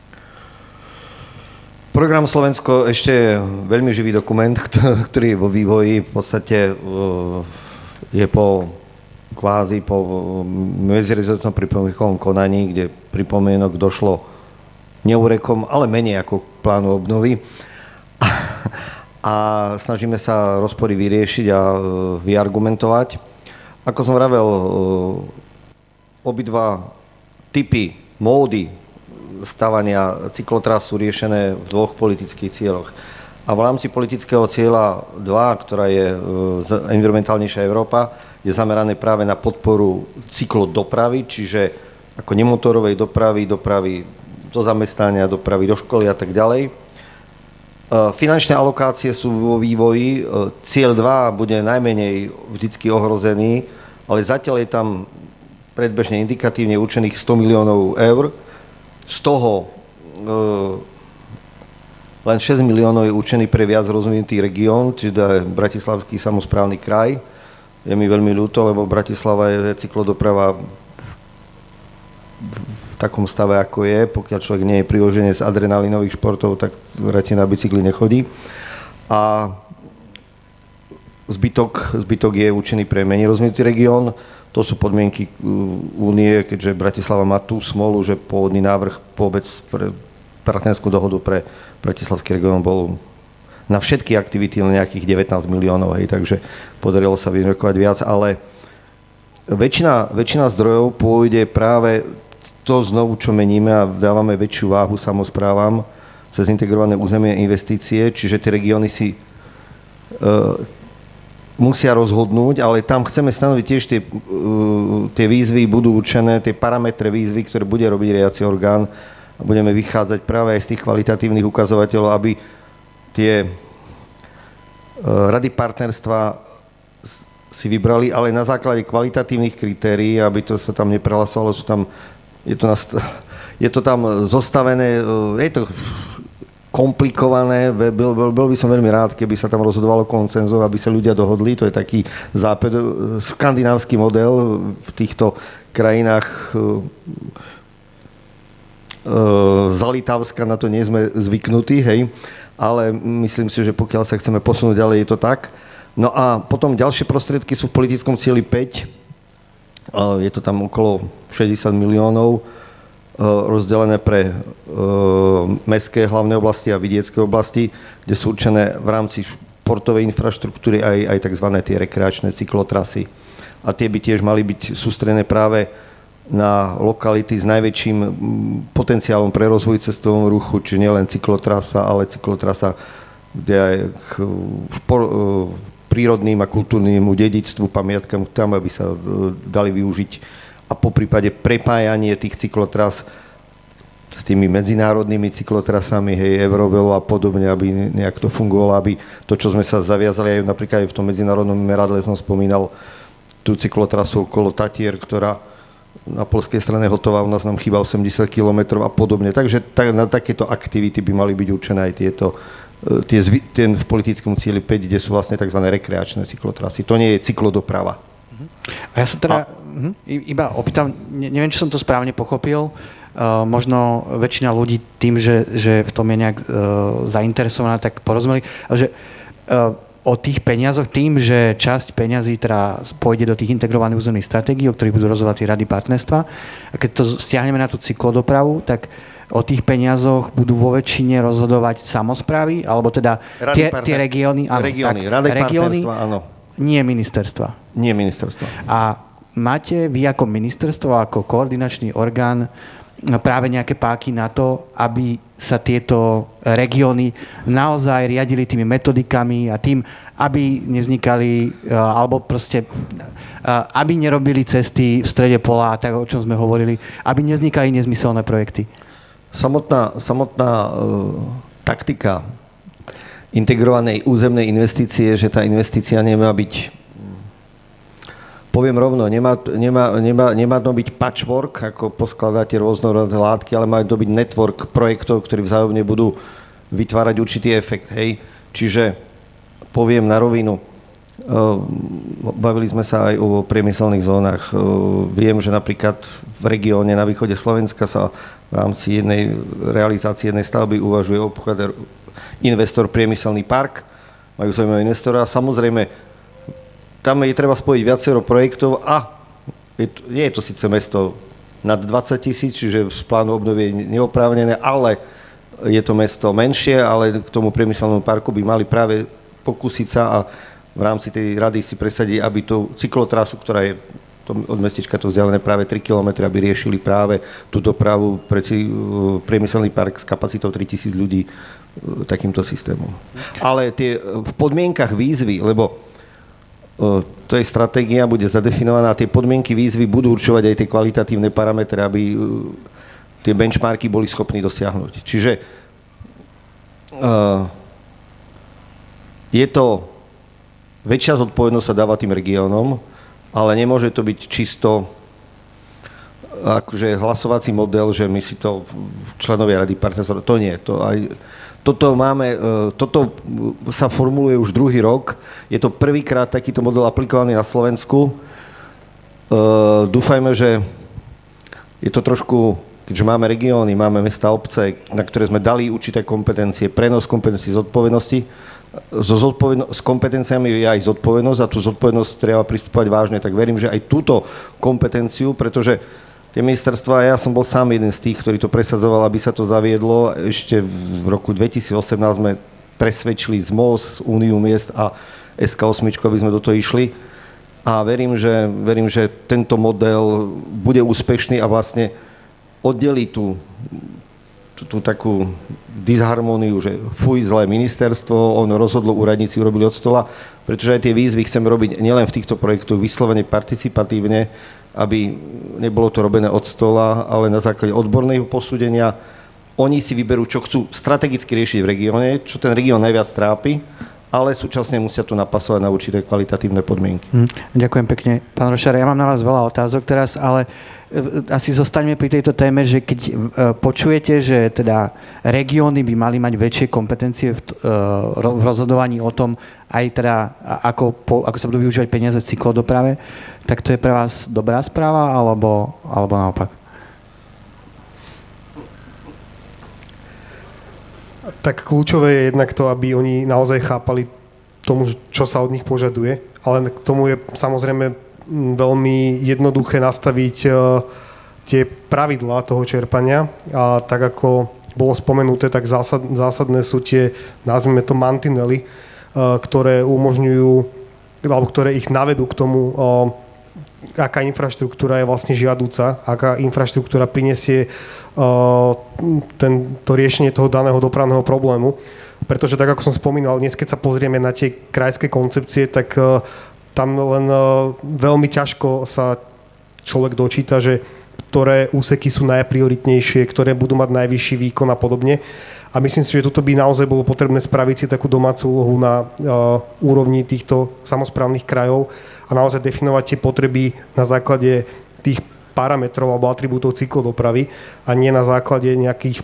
S2: Program Slovensko ešte je veľmi živý dokument, ktorý je vo vývoji. V podstate uh, je po kvázi po medzirezortnom pripomienkovom konaní, kde pripomienok došlo neúrekom, ale menej ako plánu obnovy. A snažíme sa rozpory vyriešiť a vyargumentovať. Ako som vravel, obidva typy, módy stavania cyklotras sú riešené v dvoch politických cieľoch. A v rámci politického cieľa dva, ktorá je environmentálnejšia Európa, je zamerané práve na podporu cyklodopravy, čiže ako nemotorovej dopravy, dopravy do zamestnania, dopravy do školy a tak ďalej. Finančné alokácie sú vo vývoji, cieľ dva bude najmenej vždycky ohrozený, ale zatiaľ je tam predbežne indikatívne určených sto miliónov eur, z toho len šesť miliónov je určený pre viac rozvinutý región, čiže Bratislavský samosprávny kraj. Je mi veľmi ľúto, lebo Bratislava je cyklodoprava v takom stave, ako je. Pokiaľ človek nie je priložený z adrenalinových športov, tak radšej na bicykli nechodí. A zbytok, zbytok je určený pre menej rozvinutý región. To sú podmienky únie, keďže Bratislava má tú smolu, že pôvodný návrh vôbec pre partnerskú dohodu pre Bratislavský región bol na všetky aktivity na nejakých devätnásť miliónov, hej, takže podarilo sa vyrokovať viac, ale väčšina, väčšina zdrojov pôjde práve to znovu, čo meníme a dávame väčšiu váhu samosprávam cez integrované územie investície, čiže tie regióny si uh, musia rozhodnúť, ale tam chceme stanoviť tiež tie, tie výzvy, budú určené, tie parametre výzvy, ktoré bude robiť riadiaci orgán a budeme vychádzať práve aj z tých kvalitatívnych ukazovateľov, aby tie rady partnerstva si vybrali, ale na základe kvalitatívnych kritérií, aby to sa tam neprehlasovalo, sú tam, je to, nast- je to tam zostavené, je to komplikované, bol, bol, bol by som veľmi rád, keby sa tam rozhodovalo konsenzov, aby sa ľudia dohodli, to je taký západ, skandinávsky model v týchto krajinách za Litavska, na to nie sme zvyknutí, hej, ale myslím si, že pokiaľ sa chceme posunúť ďalej, je to tak. No a potom ďalšie prostriedky sú v politickom cieli päť, je to tam okolo šesťdesiat miliónov, rozdelené pre mestské hlavné oblasti a vidiecké oblasti, kde sú určené v rámci športovej infraštruktúry aj, aj tzv. Tie rekreačné cyklotrasy. A tie by tiež mali byť sústredené práve na lokality s najväčším potenciálom pre rozvoj cestovného ruchu, či nielen cyklotrasa, ale cyklotrasa, kde aj k špor, prírodným a kultúrnemu dedičstvu, pamiatkam tam, aby sa dali využiť a poprípade prepájanie tých cyklotras s tými medzinárodnými cyklotrasami, hej, Eurovelo a podobne, aby nejak to fungovalo, aby to, čo sme sa zaviazali aj napríklad aj v tom medzinárodnom meradle, som spomínal tú cyklotrasu okolo Tatier, ktorá na poľskej strane hotová, u nás nám chýba osemdesiat kilometrov a podobne. Takže tak, na takéto aktivity by mali byť určené aj tieto, tie, ten v politickom cieli päť, kde sú vlastne tzv. Rekreačné cyklotrasy. To nie je cyklodoprava.
S1: A ja sa teda a... iba opýtam, neviem, či som to správne pochopil, uh, možno väčšina ľudí tým, že, že v tom je nejak uh, zainteresovaná, tak porozumeli, že uh, o tých peniazoch, tým, že časť peňazí teda pôjde do tých integrovaných územných stratégií, o ktorých budú rozhodovať tie rady partnerstva, a keď to stiahneme na tú cyklodopravu, tak o tých peniazoch budú vo väčšine rozhodovať samosprávy, alebo teda tie, tie regióny, áno,
S2: regióny,
S1: tak,
S2: rady
S1: regióny,
S2: partnerstva, áno.
S1: Nie ministerstva.
S2: Nie ministerstva.
S1: A máte vy ako ministerstvo, ako koordinačný orgán práve nejaké páky na to, aby sa tieto regióny naozaj riadili tými metodikami a tým, aby nevznikali, alebo proste, aby nerobili cesty v strede pola, tak o čom sme hovorili, aby nevznikali nezmyselné projekty?
S2: Samotná, samotná uh, taktika integrovanej územnej investície, že tá investícia nemá byť, poviem rovno, nemá, nemá, nemá, nemá to byť patchwork, ako poskladáte rôznorodné látky, ale má to byť network projektov, ktorí vzájomne budú vytvárať určitý efekt. Hej. Čiže poviem na rovinu, bavili sme sa aj o priemyselných zónach. Viem, že napríklad v regióne na východe Slovenska sa v rámci jednej realizácie jednej stavby uvažuje obchod investor priemyselný park, majú zaujímavého investora a samozrejme tam je treba spojiť viacero projektov a je to, nie je to síce mesto nad dvadsať tisíc, čiže z plánu obnovy je neoprávnené, ale je to mesto menšie, ale k tomu priemyselnému parku by mali práve pokúsiť sa a v rámci tej rady si presadiť, aby tú cyklotrasu, ktorá je od mestečka to vzdialené práve tri kilometre, aby riešili práve tú dopravu pre priemyselný park s kapacitou tritisíc ľudí takýmto systémom. Ale tie v podmienkach výzvy, lebo to je stratégia, bude zadefinovaná, tie podmienky výzvy budú určovať aj tie kvalitatívne parametre, aby tie benchmarky boli schopní dosiahnuť. Čiže je to väčšia zodpovednosť sa dáva tým regiónom, ale nemôže to byť čisto akože hlasovací model, že my si to členovia rady partnerstva, to nie. To aj, toto máme, toto sa formuluje už druhý rok. Je to prvýkrát takýto model aplikovaný na Slovensku. Dúfajme, že je to trošku, keďže máme regióny, máme mesta, obce, na ktoré sme dali určité kompetencie, prenos kompetencií, zodpovednosti. So zodpovedno- s kompetenciami je aj zodpovednosť a tú zodpovednosť treba pristúpať vážne. Tak verím, že aj túto kompetenciu, pretože tie ministerstvá, ja som bol sám jeden z tých, ktorý to presadzoval, aby sa to zaviedlo. Ešte v roku dvetisícosemnásť sme presvedčili z em ó es, Úniu miest a es ká osem, aby sme do toho išli. A verím, že, verím, že tento model bude úspešný a vlastne oddelí tú, tú tú takú disharmóniu, že fuj, zlé ministerstvo, ono rozhodlo, úradníci urobili od stola, pretože aj tie výzvy chceme robiť nielen v týchto projektoch vyslovene participatívne, aby nebolo to robené od stola, ale na základe odborného posúdenia. Oni si vyberú, čo chcú strategicky riešiť v regióne, čo ten región najviac trápi, ale súčasne musia to napasovať na určité kvalitatívne podmienky.
S1: Hm, ďakujem pekne. Pán Rošar, ja mám na vás veľa otázok teraz, ale asi zostaňme pri tejto téme, že keď počujete, že teda regióny by mali mať väčšie kompetencie v, v rozhodovaní o tom, aj teda ako, po, ako sa budú využívať peniaze v cyklodoprave, tak to je pre vás dobrá správa, alebo, alebo naopak?
S3: Tak kľúčové je jednak to, aby oni naozaj chápali tomu, čo sa od nich požaduje, ale k tomu je samozrejme veľmi jednoduché nastaviť tie pravidlá toho čerpania. A tak ako bolo spomenuté, tak zásad, zásadné sú tie, nazvime to, mantinely, ktoré umožňujú, alebo ktoré ich navedú k tomu, aká infraštruktúra je vlastne žiadúca, aká infraštruktúra prinesie ten, to riešenie toho daného dopravného problému. Pretože tak, ako som spomínal, dnes keď sa pozrieme na tie krajské koncepcie, tak tam len veľmi ťažko sa človek dočíta, že ktoré úseky sú najprioritnejšie, ktoré budú mať najvyšší výkon a podobne. A myslím si, že toto by naozaj bolo potrebné spraviť si takú domácu úlohu na uh, úrovni týchto samosprávnych krajov a naozaj definovať tie potreby na základe tých parametrov alebo atribútov cyklodopravy a nie na základe nejakých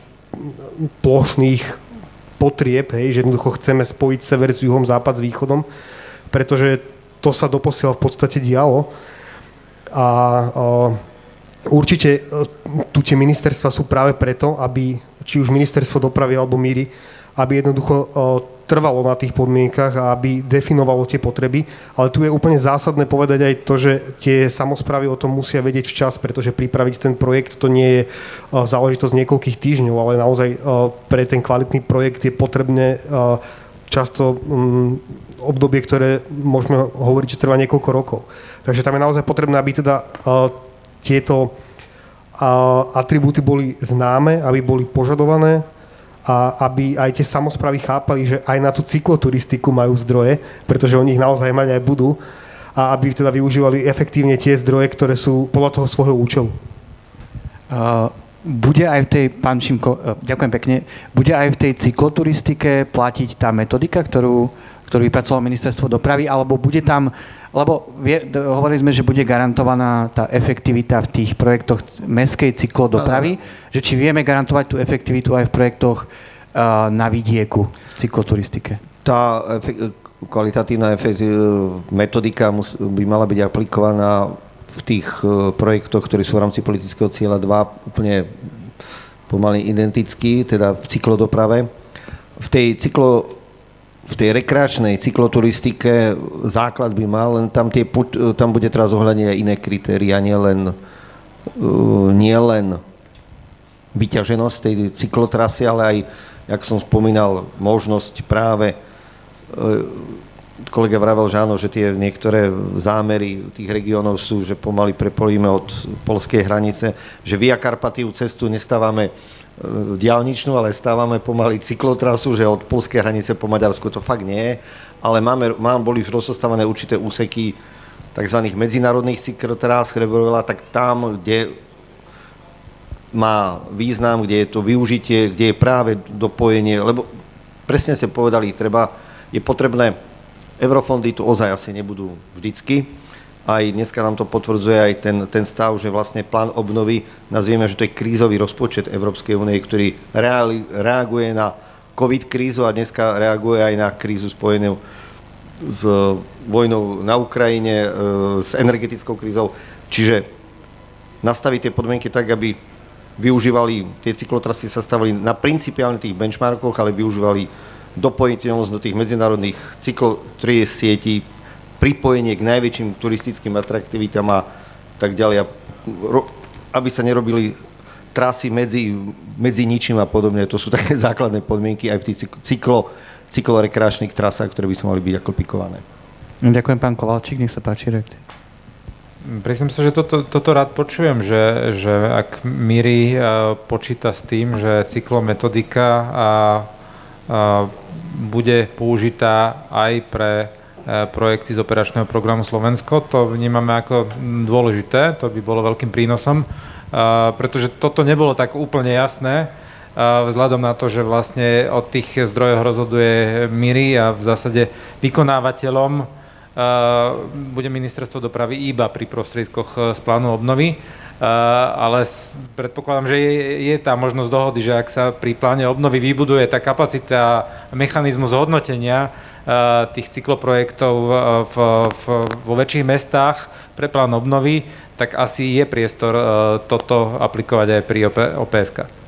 S3: plošných potrieb, hej, že jednoducho chceme spojiť sever s juhom, západ s východom, pretože to sa doposiaľ v podstate dialo a uh, určite uh, tu tie ministerstva sú práve preto, aby či už ministerstvo dopravy alebo míry, aby jednoducho uh, trvalo na tých podmienkach a aby definovalo tie potreby. Ale tu je úplne zásadné povedať aj to, že tie samosprávy o tom musia vedieť včas, pretože pripraviť ten projekt to nie je uh, záležitosť niekoľkých týždňov, ale naozaj uh, pre ten kvalitný projekt je potrebné uh, často um, obdobie, ktoré môžeme hovoriť, že trvá niekoľko rokov. Takže tam je naozaj potrebné, aby teda uh, tieto uh, atribúty boli známe, aby boli požadované a aby aj tie samosprávy chápali, že aj na tú cykloturistiku majú zdroje, pretože oni ich naozaj mať aj budú a aby teda využívali efektívne tie zdroje, ktoré sú podľa toho svojho účelu.
S1: Uh... Bude aj v tej, pán Šimko, ďakujem pekne, bude aj v tej cykloturistike platiť tá metodika, ktorú, ktorú vypracovalo ministerstvo dopravy, alebo bude tam, lebo vie, hovorili sme, že bude garantovaná tá efektivita v tých projektoch mestskej cyklodopravy, že či vieme garantovať tú efektivitu aj v projektoch uh, na vidieku v cykloturistike? Tá
S2: efekt, kvalitatívna efekt, metodika mus, by mala byť aplikovaná v tých projektoch, ktorí sú v rámci politického cieľa dva úplne pomaly identickí, teda v cyklodoprave. V tej, cyklo, v tej rekreačnej cykloturistike základ by mal, len tam, tie, tam bude teraz zohľadniť aj iné kritéria, nielen nie len vyťaženosť tej cyklotrasy, ale aj, jak som spomínal, možnosť práve kolega vravel, že áno, že tie niektoré zámery tých regiónov sú, že pomaly prepojíme od poľskej hranice, že Via Carpatiu cestu nestávame diaľničnú, ale stávame pomaly cyklotrasu, že od poľskej hranice po Maďarsku to fakt nie je, ale máme, mám, boli už rozostávané určité úseky tzv. Medzinárodných cyklotrás, tak tam, kde má význam, kde je to využitie, kde je práve dopojenie, lebo presne ste povedali, treba, je potrebné. Eurofondy tu ozaj asi nebudú vždycky. Aj dneska nám to potvrdzuje aj ten, ten stav, že vlastne plán obnovy, nazvieme, že to je krízový rozpočet Európskej únie, ktorý reali, reaguje na COVID krízu a dneska reaguje aj na krízu spojenú s vojnou na Ukrajine, s energetickou krízou. Čiže nastaviť tie podmienky tak, aby využívali, tie cyklotrasy sa stavili na principiálnych tých benchmarkoch, ale využívali dopojiteľnosť do tých medzinárodných cyklotriest sietí, pripojenie k najväčším turistickým atraktivitám a tak ďalej, aby sa nerobili trasy medzi, medzi ničím a podobne. To sú také základné podmienky aj v tých cyklo, cyklorekreačných trasách, ktoré by sa mali byť aplikované.
S1: Ďakujem, pán Kovalčík, nech sa páči reakcia.
S4: Priznám sa, že toto, toto rád počujem, že, že ak Miri počíta s tým, že cyklometodika a, a bude použitá aj pre projekty z operačného programu Slovensko, to vnímame ako dôležité, to by bolo veľkým prínosom, pretože toto nebolo tak úplne jasné, vzhľadom na to, že vlastne od tých zdrojoch rozhoduje Miri a v zásade vykonávateľom bude ministerstvo dopravy iba pri prostriedkoch z plánu obnovy, ale predpokladám, že je, je tá možnosť dohody, že ak sa pri pláne obnovy vybuduje tá kapacita a mechanizmus hodnotenia tých cykloprojektov v, v, vo väčších mestách pre plán obnovy, tak asi je priestor toto aplikovať aj pri ó pé es ká.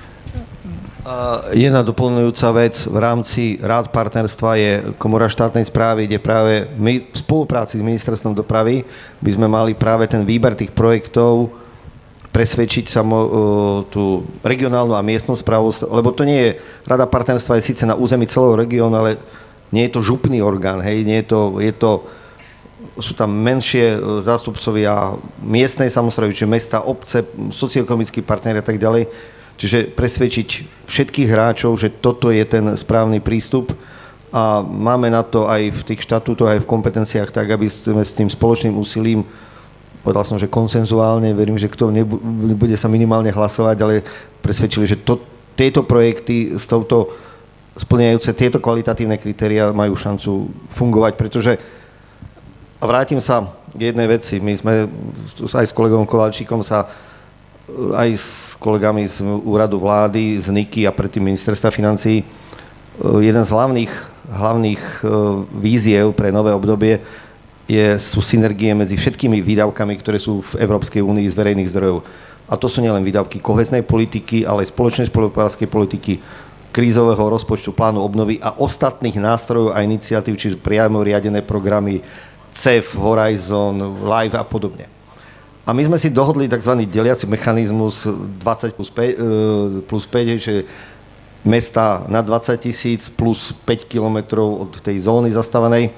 S2: Jedna doplňujúca vec v rámci rád partnerstva je Komora štátnej správy, kde práve my v spolupráci s ministerstvom dopravy by sme mali práve ten výber tých projektov presvedčiť sa tú regionálnu a miestnu správu, lebo to nie je, rada partnerstva je síce na území celého regiónu, ale nie je to župný orgán, hej, nie je to, je to, sú tam menšie zástupcovia miestnej samosprávy, čiže mesta, obce, socioekonomickí partneri a tak ďalej. Čiže presvedčiť všetkých hráčov, že toto je ten správny prístup a máme na to aj v tých štatútoch, aj v kompetenciách tak, aby sme s tým spoločným úsilím, povedal som, že konsenzuálne, verím, že kto nebude sa minimálne hlasovať, ale presvedčili, že to, tieto projekty s touto splňajúce tieto kvalitatívne kritériá majú šancu fungovať, pretože a vrátim sa k jednej veci. My sme aj s kolegom Kovalčíkom sa aj s kolegami z úradu vlády, z NIKI a predtým ministerstva financií. Jeden z hlavných, hlavných víziev pre nové obdobie je, sú synergie medzi všetkými výdavkami, ktoré sú v Európskej únii z verejných zdrojov. A to sú nielen výdavky koheznej politiky, ale aj spoločnej spolupárskej politiky, krízového rozpočtu, plánu obnovy a ostatných nástrojov a iniciatív, čiže priamo riadené programy cé e ef, Horizon, Live a podobne. A my sme si dohodli tzv. Deliaci mechanizmus dvadsať plus päť, že mesta na dvadsať tisíc plus päť kilometrov od tej zóny zastavenej.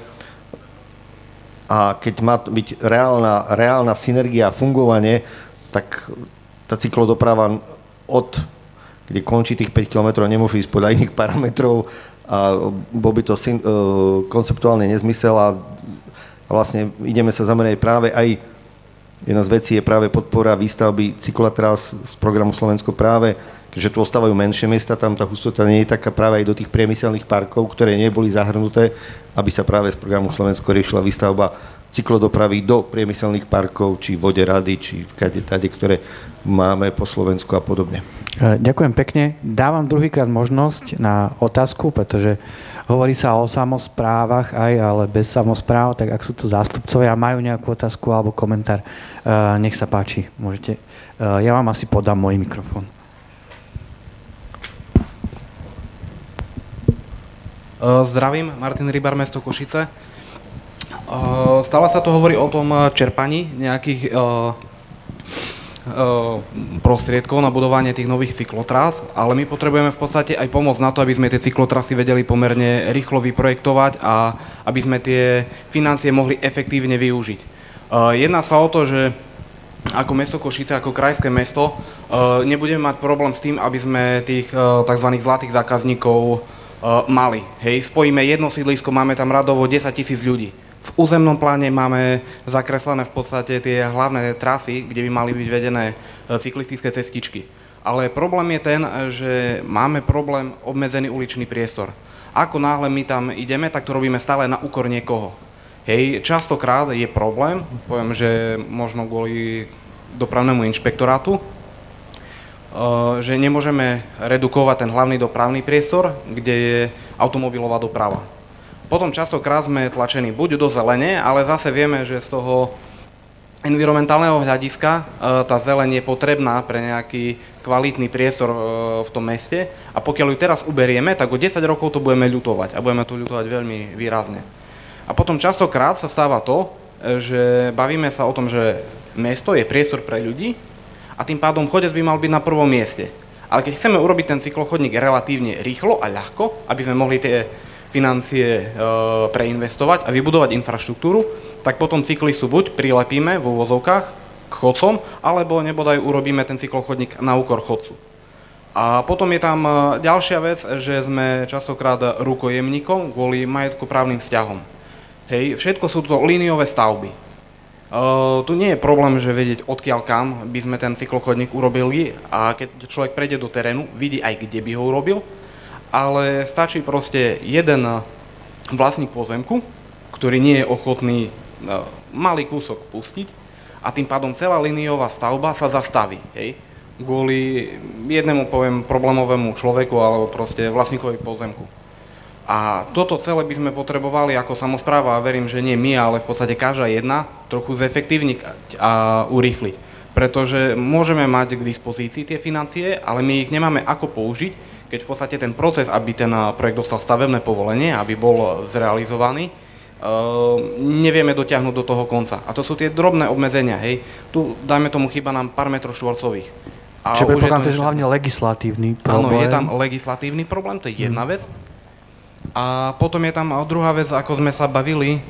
S2: A keď má byť reálna, reálna synergia a fungovanie, tak tá cyklodoprava od, kde končí tých päť kilometrov, nemôže ísť podľa iných parametrov a bol by to syn, konceptuálne nezmysel a vlastne ideme sa zamerať práve aj. Jedna z vecí je práve podpora výstavby cyklotrás z programu Slovensko práve, keďže tu ostávajú menšie miesta, tam tá hustota nie je taká práve aj do tých priemyselných parkov, ktoré neboli zahrnuté, aby sa práve z programu Slovensko riešila výstavba cyklodopravy do priemyselných parkov, či Voderady, či kade tade, ktoré máme po Slovensku a podobne.
S1: Ďakujem pekne. Dávam druhýkrát možnosť na otázku, pretože hovorí sa o samosprávach aj, ale bez samospráv, tak ak sú tu zástupcovia a majú nejakú otázku alebo komentár, nech sa páči, môžete. Ja vám asi podám môj mikrofón.
S5: Zdravím, Martin Rybar, mesto Košice. Stále sa tu hovorí o tom čerpaní nejakých prostriedkov na budovanie tých nových cyklotrás, ale my potrebujeme v podstate aj pomoc na to, aby sme tie cyklotrasy vedeli pomerne rýchlo vyprojektovať a aby sme tie financie mohli efektívne využiť. Jedná sa o to, že ako mesto Košice, ako krajské mesto, nebudeme mať problém s tým, aby sme tých tzv. Zlatých zákazníkov mali. Hej, spojíme jedno sídlisko, máme tam radovo desať tisíc ľudí. V územnom pláne máme zakreslené v podstate tie hlavné trasy, kde by mali byť vedené cyklistické cestičky. Ale problém je ten, že máme problém obmedzený uličný priestor. Ako náhle my tam ideme, tak to robíme stále na úkor niekoho. Hej, častokrát je problém, poviem, že možno kvôli dopravnému inšpektorátu, že nemôžeme redukovať ten hlavný dopravný priestor, kde je automobilová doprava. Potom častokrát sme tlačení buď do zelene, ale zase vieme, že z toho environmentálneho hľadiska tá zeleň je potrebná pre nejaký kvalitný priestor v tom meste a pokiaľ ju teraz uberieme, tak o desať rokov to budeme ľutovať a budeme to ľutovať veľmi výrazne. A potom častokrát sa stáva to, že bavíme sa o tom, že mesto je priestor pre ľudí a tým pádom chodec by mal byť na prvom mieste. Ale keď chceme urobiť ten cyklochodník relatívne rýchlo a ľahko, aby sme mohli tie financie e, preinvestovať a vybudovať infraštruktúru, tak potom cyklistu buď prilepíme v úvozovkách k chodcom, alebo nebodaj urobíme ten cyklochodník na úkor chodcu. A potom je tam ďalšia vec, že sme častokrát rukojemníkom kvôli majetkoprávnym vzťahom. Hej, všetko sú to líniové stavby. Uh, tu nie je problém, že vedieť odkiaľ kam by sme ten cyklochodník urobili a keď človek prejde do terénu, vidí aj kde by ho urobil, ale stačí proste jeden vlastník pozemku, ktorý nie je ochotný uh, malý kúsok pustiť a tým pádom celá líniová stavba sa zastaví, hej, kvôli jednému, poviem, problémovému človeku alebo proste vlastníkovi pozemku. A toto celé by sme potrebovali ako samospráva, a verím, že nie my, ale v podstate každá jedna, trochu zefektívniť a urýchliť. Pretože môžeme mať k dispozícii tie financie, ale my ich nemáme ako použiť, keď v podstate ten proces, aby ten projekt dostal stavebné povolenie, aby bol zrealizovaný, nevieme dotiahnuť do toho konca. A to sú tie drobné obmedzenia, hej. Tu, dajme tomu, chýba nám pár metrov štvorcových.
S1: Čiže predpokladám, to je hlavne legislatívny problém.
S5: Áno, je tam legislatívny problém, to je jedna hmm. vec. A potom je tam druhá vec, ako sme sa bavili,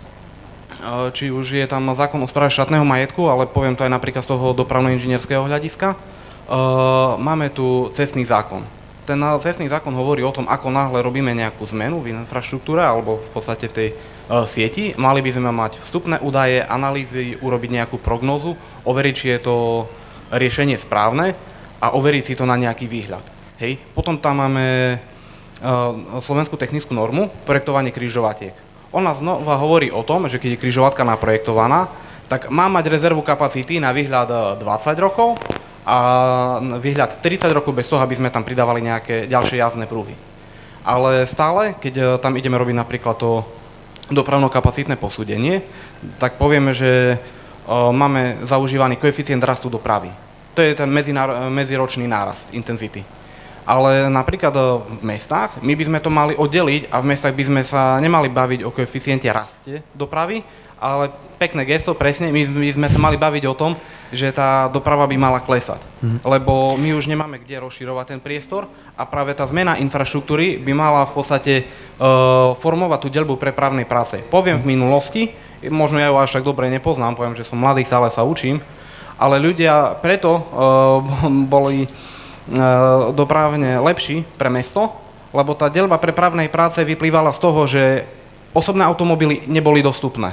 S5: či už je tam zákon o správe štátneho majetku, ale poviem to aj napríklad z toho dopravno-inžinierského hľadiska. Máme tu cestný zákon. Ten cestný zákon hovorí o tom, ako náhle robíme nejakú zmenu v infraštruktúre alebo v podstate v tej sieti, mali by sme mať vstupné údaje, analýzy, urobiť nejakú prognózu, overiť, či je to riešenie správne a overiť si to na nejaký výhľad. Hej. Potom tam máme slovenskú technickú normu, projektovanie križovatiek. Ona znova hovorí o tom, že keď je križovatka naprojektovaná, tak má mať rezervu kapacity na výhľad dvadsať rokov a výhľad tridsať rokov bez toho, aby sme tam pridávali nejaké ďalšie jazdné pruhy. Ale stále, keď tam ideme robiť napríklad to dopravno-kapacitné posúdenie, tak povieme, že máme zaužívaný koeficient rastu dopravy. To je ten medziročný nárast intenzity. Ale napríklad v mestách, my by sme to mali oddeliť a v mestách by sme sa nemali baviť o koeficiente raste dopravy, ale pekné gesto, presne, my by sme sa mali baviť o tom, že tá doprava by mala klesať. Mm. Lebo my už nemáme kde rozširovať ten priestor a práve tá zmena infraštruktúry by mala v podstate uh, formovať tú deľbu prepravnej práce. Poviem v minulosti, možno ja ju až tak dobre nepoznám, poviem, že som mladý, stále sa učím, ale ľudia preto uh, boli dopravne lepší pre mesto, lebo tá deľba prepravnej práce vyplývala z toho, že osobné automobily neboli dostupné.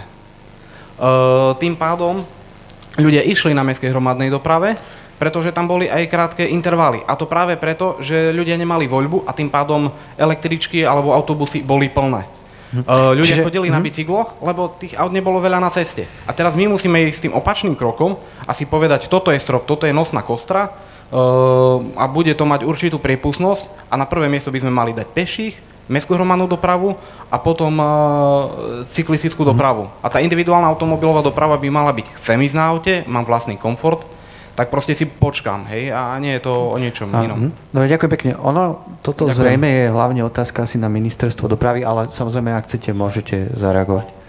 S5: Tým pádom ľudia išli na mestskej hromadnej doprave, pretože tam boli aj krátke intervaly. A to práve preto, že ľudia nemali voľbu a tým pádom električky alebo autobusy boli plné. Ľudia Čiže, chodili uh-huh. na bicykloch, lebo tých aut nebolo veľa na ceste. A teraz my musíme ísť s tým opačným krokom a si povedať, toto je strop, toto je nosná kostra, Uh, a bude to mať určitú priepustnosť a na prvé miesto by sme mali dať peších, mestskú hromadnú dopravu a potom uh, cyklistickú dopravu. A tá individuálna automobilová doprava by mala byť, chcem ísť na aute, mám vlastný komfort, tak proste si počkám, hej, a nie je to o niečom a, inom.
S1: Dobre, ďakujem pekne. Ono, toto ďakujem. Zrejme je hlavne otázka asi na ministerstvo dopravy, ale samozrejme, ak chcete, môžete zareagovať.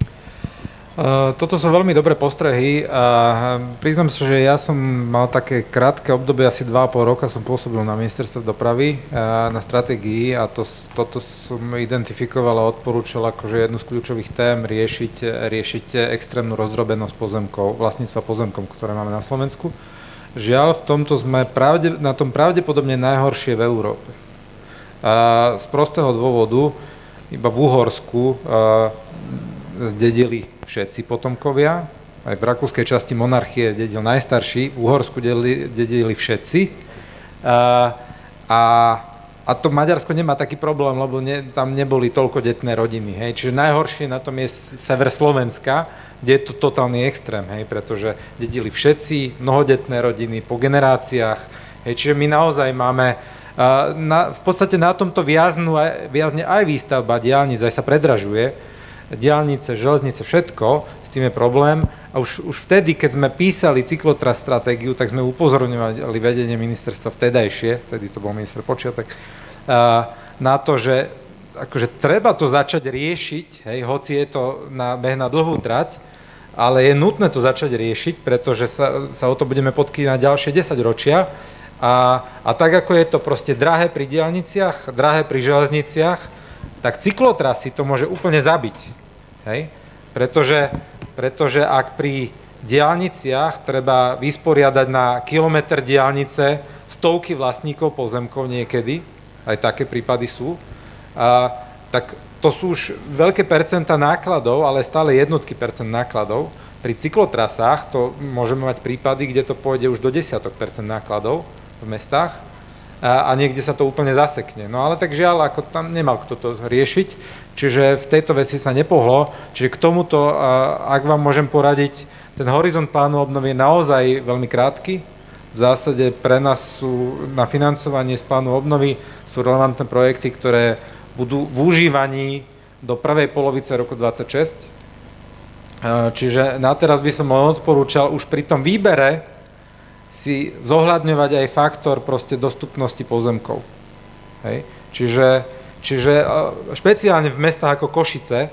S4: Uh, toto sú veľmi dobré postrehy a priznám sa, že ja som mal také krátke obdobie, asi dva a pol roka som pôsobil na ministerstve dopravy uh, na stratégii a to, toto som identifikoval a odporúčal akože jednu z kľúčových tém riešiť, riešiť extrémnu rozdrobenosť pozemkov, vlastníctva pozemkom, ktoré máme na Slovensku. Žiaľ, v tomto sme pravde, na tom pravdepodobne najhoršie v Európe. Uh, z prostého dôvodu, iba v Uhorsku uh, dedili všetci potomkovia, aj v rakúskej časti monarchie dedil najstarší, v Uhorsku dedili, dedili všetci. A, a, a to Maďarsko nemá taký problém, lebo ne, tam neboli toľko detné rodiny. Hej. Čiže najhoršie na tom je sever Slovenska, kde je to totálny extrém, hej, pretože dedili všetci, mnohodetné rodiny po generáciách. Hej. Čiže my naozaj máme, a, na, v podstate na tomto viaznu, viazne aj výstavba diaľnic, aj sa predražuje, diaľnice, železnice, všetko, s tým je problém. A už, už vtedy, keď sme písali cyklotras stratégiu, tak sme upozorňovali vedenie ministerstva vtedajšie, vtedy to bol minister Počiatek, na to, že akože treba to začať riešiť, hej, hoci je to na, beh na dlhú trať, ale je nutné to začať riešiť, pretože sa, sa o to budeme podkývať ďalšie desaťročia. A, a tak, ako je to proste drahé pri diaľniciach, drahé pri železniciach, tak cyklotrasy to môže úplne zabiť. Hej? Pretože, pretože ak pri diaľniciach treba vysporiadať na kilometr diaľnice stovky vlastníkov pozemkov niekedy, aj také prípady sú, a, tak to sú už veľké percentá nákladov, ale stále jednotky percent nákladov. Pri cyklotrasách to môžeme mať prípady, kde to pôjde už do desiatok percent nákladov v mestách a, a niekde sa to úplne zasekne. No ale tak žiaľ, ako tam nemal kto to riešiť, čiže v tejto veci sa nepohlo. Čiže k tomuto, ak vám môžem poradiť, ten horizont plánu obnovy je naozaj veľmi krátky. V zásade pre nás sú na financovanie z plánu obnovy sú relevantné projekty, ktoré budú v užívaní do prvej polovice roku dvadsaťšesť. Čiže na teraz by som odporúčal už pri tom výbere si zohľadňovať aj faktor proste dostupnosti pozemkov. Hej. Čiže, čiže špeciálne v mestách ako Košice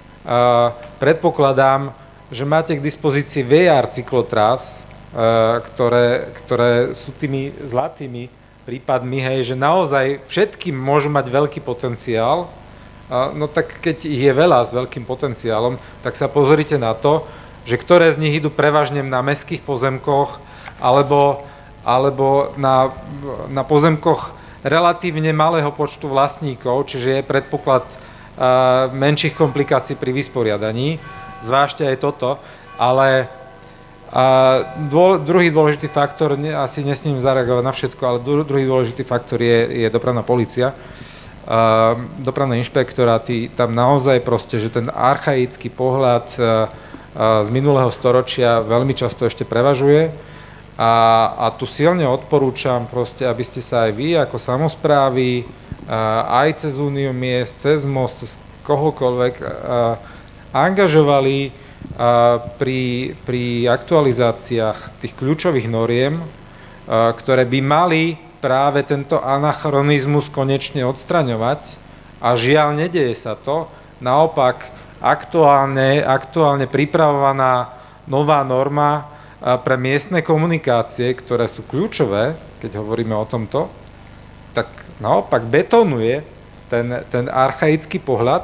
S4: predpokladám, že máte k dispozícii vé er cyklotrás, Ktoré, ktoré sú tými zlatými prípadmi, hej, že naozaj všetky môžu mať veľký potenciál, no tak keď ich je veľa s veľkým potenciálom, tak sa pozrite na to, že ktoré z nich idú prevažne na mestských pozemkoch alebo, alebo na, na pozemkoch relatívne malého počtu vlastníkov, čiže je predpoklad uh, menších komplikácií pri vysporiadaní, zvážte aj toto, ale A dô, druhý dôležitý faktor, ne, asi nesmím zareagovať na všetko, ale druhý dôležitý faktor je, je dopravná polícia. Uh, dopravné inšpektoráty, tam naozaj proste, že ten archaický pohľad uh, uh, z minulého storočia veľmi často ešte prevažuje. A, a tu silne odporúčam proste, aby ste sa aj vy ako samosprávy, uh, aj cez Úniu miest, cez most, cez kohokoľvek uh, angažovali Pri, pri aktualizáciách tých kľúčových noriem, ktoré by mali práve tento anachronizmus konečne odstraňovať. A žiaľ, nedeje sa to. Naopak, aktuálne, aktuálne pripravovaná nová norma pre miestne komunikácie, ktoré sú kľúčové, keď hovoríme o tomto, tak naopak betonuje ten, ten archaický pohľad.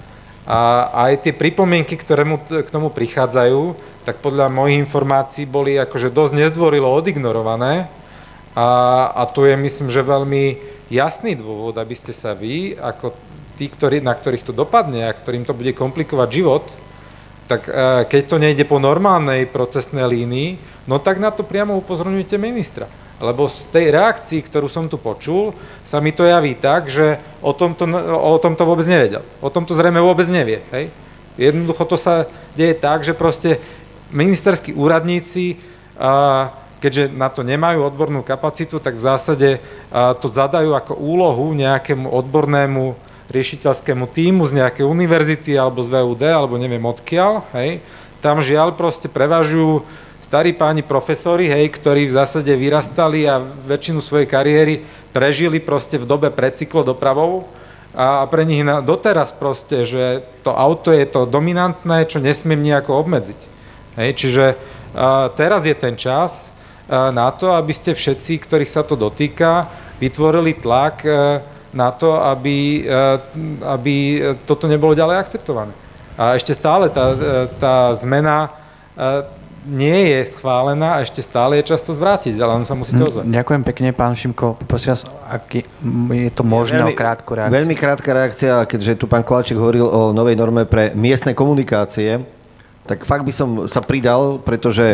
S4: A aj tie pripomienky, ktoré mu, k tomu prichádzajú, tak podľa mojich informácií boli akože dosť nezdvorilo odignorované. A, a tu je, myslím, že veľmi jasný dôvod, aby ste sa vy, ako tí, ktorí, na ktorých to dopadne a ktorým to bude komplikovať život, tak keď to nejde po normálnej procesnej línii, no tak na to priamo upozorňujte ministra. Lebo z tej reakcii, ktorú som tu počul, sa mi to javí tak, že o tomto, o tomto vôbec nevedel. O tomto zrejme vôbec nevie. Hej? Jednoducho to sa deje tak, že proste ministerskí úradníci, keďže na to nemajú odbornú kapacitu, tak v zásade to zadajú ako úlohu nejakému odbornému riešiteľskému tímu z nejakej univerzity alebo z vé ú dé, alebo neviem odkiaľ. Hej? Tam žiaľ proste prevažujú starí páni profesori, hej, ktorí v zásade vyrastali a väčšinu svojej kariéry prežili proste v dobe pred cyklodopravou a pre nich na, doteraz proste, že to auto je to dominantné, čo nesmiem nejako obmedziť. Hej, čiže uh, teraz je ten čas uh, na to, aby ste všetci, ktorých sa to dotýka, vytvorili tlak uh, na to, aby, uh, aby toto nebolo ďalej akceptované. A ešte stále tá, tá zmena uh, nie je schválená a ešte stále je čas to zvrátiť, ale len sa musíte ozvať. Ďakujem
S1: pekne, pán Šimko. Prosím vás, ak je to možné veľmi, o krátku reakciu.
S2: Veľmi krátka reakcia, keďže tu pán Kováčik hovoril o novej norme pre miestne komunikácie, tak fakt by som sa pridal, pretože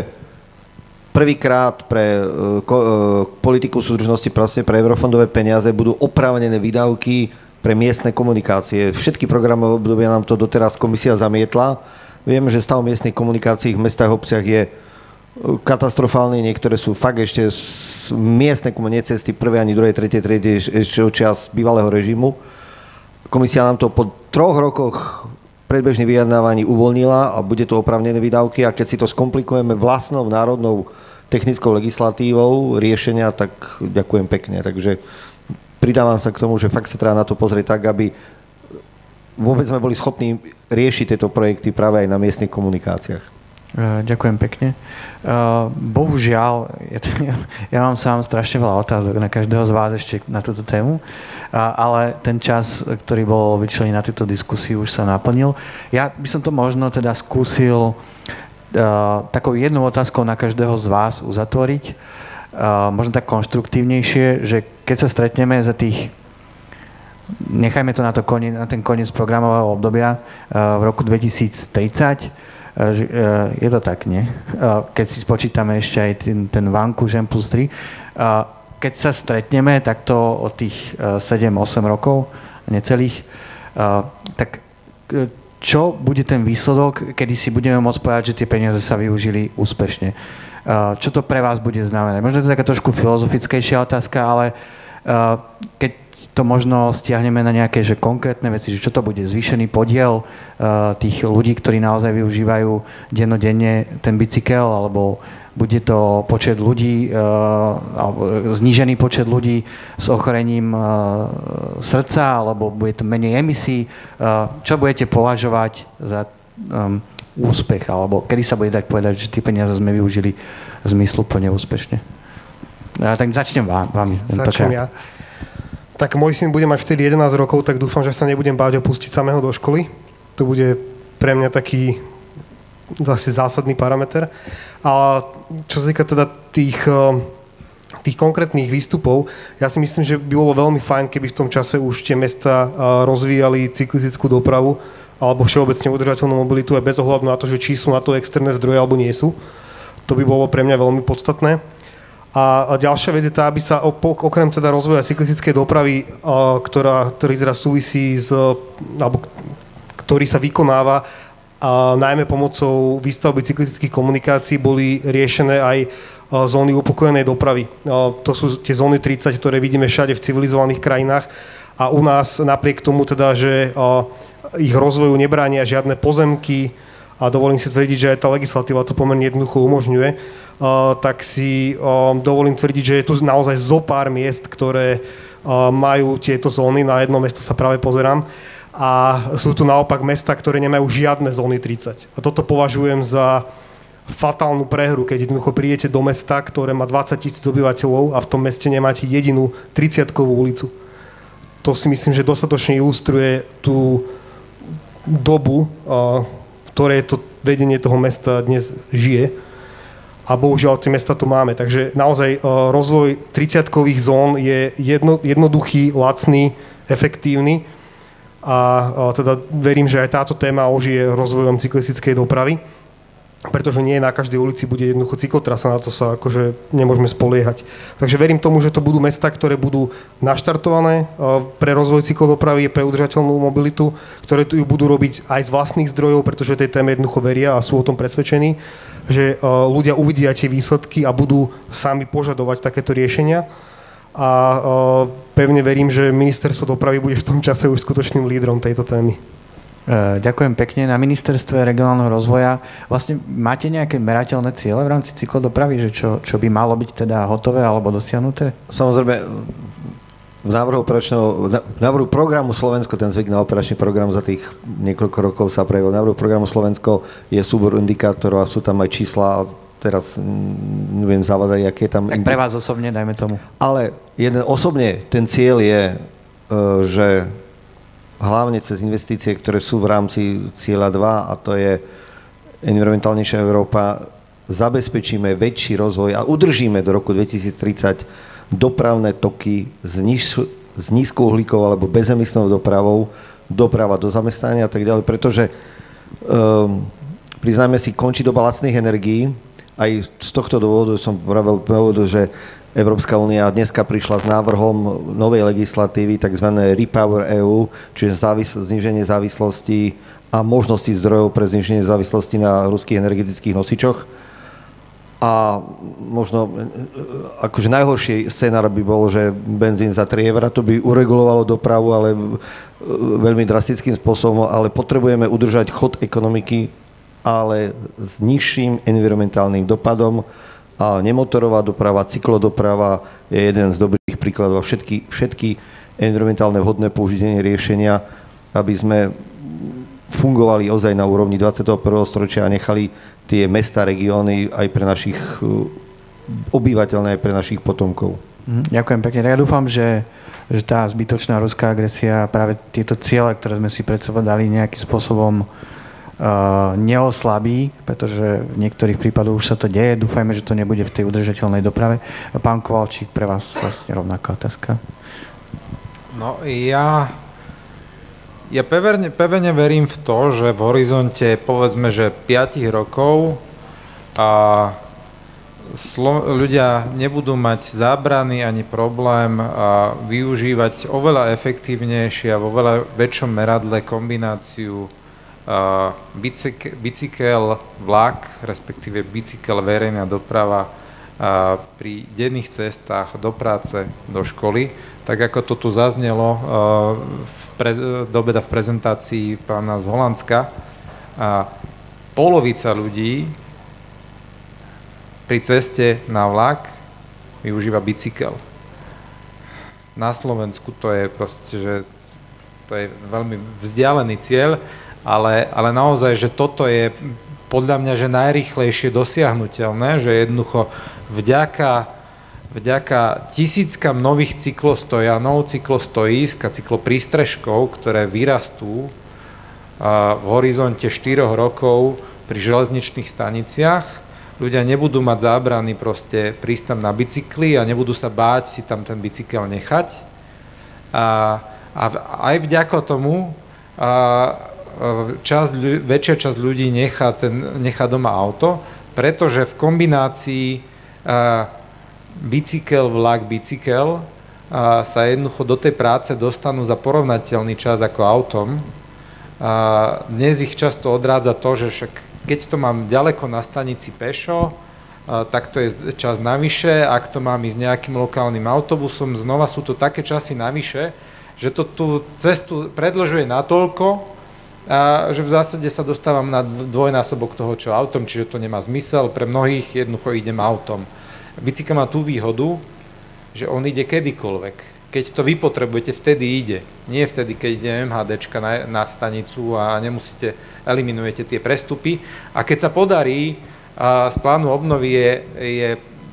S2: prvýkrát pre uh, ko, uh, politiku súdržnosti, proste pre eurofondové peniaze budú oprávnené výdavky pre miestne komunikácie. Všetky programové obdobia nám to doteraz komisia zamietla. Vieme, že stav miestnej komunikácií v mestách a obciach je katastrofálny, niektoré sú fakt ešte miestne komunikácie cesty prvej ani druhej, tretej, tretej ešte od čas bývalého režimu. Komisia nám to po troch rokoch predbežných vyjednávaní uvoľnila a bude to oprávnené výdavky a keď si to skomplikujeme vlastnou národnou technickou legislatívou riešenia, tak ďakujem pekne. Takže pridávam sa k tomu, že fakt sa treba na to pozrieť tak, aby vôbec sme boli schopní riešiť tieto projekty práve aj na miestnych komunikáciách.
S1: Ďakujem pekne. Bohužiaľ, ja mám sám strašne veľa otázok na každého z vás ešte na túto tému, ale ten čas, ktorý bol vyčlenený na túto diskusiu, už sa naplnil. Ja by som to možno teda skúsil takou jednou otázkou na každého z vás uzatvoriť, možno tak konštruktívnejšie, že keď sa stretneme za tých, nechajme to na, to koniec, na ten koniec programového obdobia v roku dvetisíctridsať, je to tak, nie? Keď si spočítame ešte aj ten, ten vanku Žen plus tri. Keď sa stretneme takto od tých sedem osem rokov, necelých, tak čo bude ten výsledok, kedy si budeme môcť povedať, že tie peniaze sa využili úspešne? Čo to pre vás bude znamenať? Možno to je taká trošku filozofickejšia otázka, ale keď to možno stiahneme na nejaké že konkrétne veci, že čo to bude, zvýšený podiel uh, tých ľudí, ktorí naozaj využívajú dennodenne ten bicykel, alebo bude to počet ľudí, uh, alebo znížený počet ľudí s ochorením uh, srdca, alebo bude to menej emisí. Uh, čo budete považovať za um, úspech, alebo kedy sa bude dať povedať, že tie peniaze sme využili zmysluplne úspešne? Uh, tak začnem vám, vám
S3: Začnem ja. Tak môj syn bude mať vtedy jedenásť rokov, tak dúfam, že sa nebudem báť opustiť samého do školy. To bude pre mňa taký asi zásadný parameter. A čo sa týka teda tých, tých konkrétnych výstupov, ja si myslím, že by bolo veľmi fajn, keby v tom čase už tie mesta rozvíjali cyklistickú dopravu alebo všeobecne udržateľnú mobilitu aj bez ohľadu na to, že či sú na to externé zdroje alebo nie sú. To by bolo pre mňa veľmi podstatné. A ďalšia vec je tá, aby sa okrem teda rozvoja cyklistickej dopravy, ktorá, ktorý teda súvisí s, alebo ktorý sa vykonáva a najmä pomocou výstavby cyklistických komunikácií, boli riešené aj zóny upokojenej dopravy. To sú tie zóny tridsať, ktoré vidíme všade v civilizovaných krajinách a u nás napriek tomu teda, že ich rozvoju nebránia žiadne pozemky a dovolím si tvrdiť, že aj tá legislatíva to pomerne jednoducho umožňuje, Uh, tak si uh, dovolím tvrdiť, že je tu naozaj zo pár miest, ktoré uh, majú tieto zóny. Na jedno mesto sa práve pozerám. A sú tu naopak mesta, ktoré nemajú žiadne zóny tridsať. A toto považujem za fatálnu prehru, keď jednoducho prídete do mesta, ktoré má dvadsať tisíc obyvateľov a v tom meste nemáte jedinú tridsiatkovú ulicu. To si myslím, že dostatočne ilustruje tú dobu, uh, v ktorej to vedenie toho mesta dnes žije. A bohužiaľ tie mesta tu máme. Takže naozaj rozvoj tridsiatkových zón je jedno, jednoduchý, lacný, efektívny a teda verím, že aj táto téma ožije rozvojom cyklistickej dopravy, pretože nie na každej ulici bude jednoducho cyklotrasa, na to sa akože nemôžeme spoliehať. Takže verím tomu, že to budú mesta, ktoré budú naštartované pre rozvoj cyklodopravy, pre udržateľnú mobilitu, ktoré tu budú robiť aj z vlastných zdrojov, pretože tej téme jednoducho veria a sú o tom presvedčení, že ľudia uvidia tie výsledky a budú sami požadovať takéto riešenia. A pevne verím, že ministerstvo dopravy bude v tom čase už skutočným lídrom tejto témy.
S1: Ďakujem pekne. Na ministerstve regionálneho rozvoja vlastne máte nejaké merateľné ciele v rámci cyklodopravy, že čo, čo by malo byť teda hotové alebo dosiahnuté?
S2: Samozrejme, v návrhu, v návrhu programu Slovensko, ten zvyk na operačný program za tých niekoľko rokov sa prejavil. V návrhu programu Slovensko je súbor indikátorov a sú tam aj čísla. Teraz neviem zavádať, aké tam...
S1: Tak pre vás osobne, dajme tomu.
S2: Ale jeden, osobne ten cieľ je, že hlavne cez investície, ktoré sú v rámci cieľa dva, a to je environmentálnejšia Európa, zabezpečíme väčší rozvoj a udržíme do roku dvetisíctridsať dopravné toky s, níž, s nízkouhlíkovou alebo bezemisnou dopravou, doprava do zamestnania a tak ďalej, pretože um, priznajme si, končí doba lacných energií. Aj z tohto dôvodu som pravil dôvodu, že Európska únia dneska prišla s návrhom novej legislatívy, tzv. Repower é ú, čiže závis- zníženie závislosti a možnosti zdrojov pre zníženie závislosti na ruských energetických nosičoch. A možno akože najhorší scenár by bol, že benzín za tri eurá, to by uregulovalo dopravu, ale veľmi drastickým spôsobom, ale potrebujeme udržať chod ekonomiky, ale s nižším environmentálnym dopadom. A nemotorová doprava, cyklodoprava je jeden z dobrých príkladov. Všetky, všetky environmentálne vhodné použitenie riešenia, aby sme v fungovali ozaj na úrovni dvadsiateho prvého storočia a nechali tie mesta, regióny aj pre našich obyvateľné, aj pre našich potomkov.
S1: Ďakujem pekne. Ja dúfam, že, že tá zbytočná ruská agresia práve tieto ciele, ktoré sme si pred sebou dali, nejakým spôsobom Uh, neoslabí, pretože v niektorých prípadoch už sa to deje. Dúfajme, že to nebude v tej udržateľnej doprave. Pán Kovalčík, pre vás vlastne rovnaká otázka.
S4: No ja, ja peverne, pevne verím v to, že v horizonte povedzme, že päť rokov a Slo- ľudia nebudú mať zábrany ani problém a využívať oveľa efektívnejšie a vo veľa väčšom meradle kombináciu Uh, bicyk, bicykel, vlak, respektíve bicykel, verejná doprava uh, pri denných cestách do práce, do školy. Tak ako to tu zaznelo uh, v pre, do obeda v prezentácii pána z Holandska, uh, polovica ľudí pri ceste na vlak využíva bicykel. Na Slovensku to je proste, že to je veľmi vzdialený cieľ, Ale, ale naozaj, že toto je podľa mňa, že najrýchlejšie dosiahnuteľné, že jednoducho vďaka, vďaka tisíckam nových cyklostojanov, cyklostojísk a cykloprístrežkov, ktoré vyrastú a, v horizonte štyroch rokov pri železničných staniciach, ľudia nebudú mať zábrany proste prísť tam na bicykli a nebudú sa báť si tam ten bicykel nechať. A, a aj vďaka tomu a, Časť, väčšia časť ľudí nechá, ten, nechá doma auto, pretože v kombinácii uh, bicykel, vlak, bicykel uh, sa jednoducho do tej práce dostanú za porovnateľný čas ako autom. Uh, dnes ich často odrádza to, že však keď to mám ďaleko na stanici pešo, uh, tak to je čas navyše, ak to mám ísť nejakým lokálnym autobusom, znova sú to také časy navyše, že to tú cestu predĺžuje natoľko, a že v zásade sa dostávam na dvojnásobok toho, čo autom, čiže to nemá zmysel. Pre mnohých jednoducho idem autom. Bicykel má tú výhodu, že on ide kedykoľvek. Keď to vy potrebujete, vtedy ide. Nie vtedy, keď ide MHDčka na, na stanicu a nemusíte, eliminujete tie prestupy. A keď sa podarí, a z plánu obnovy je, je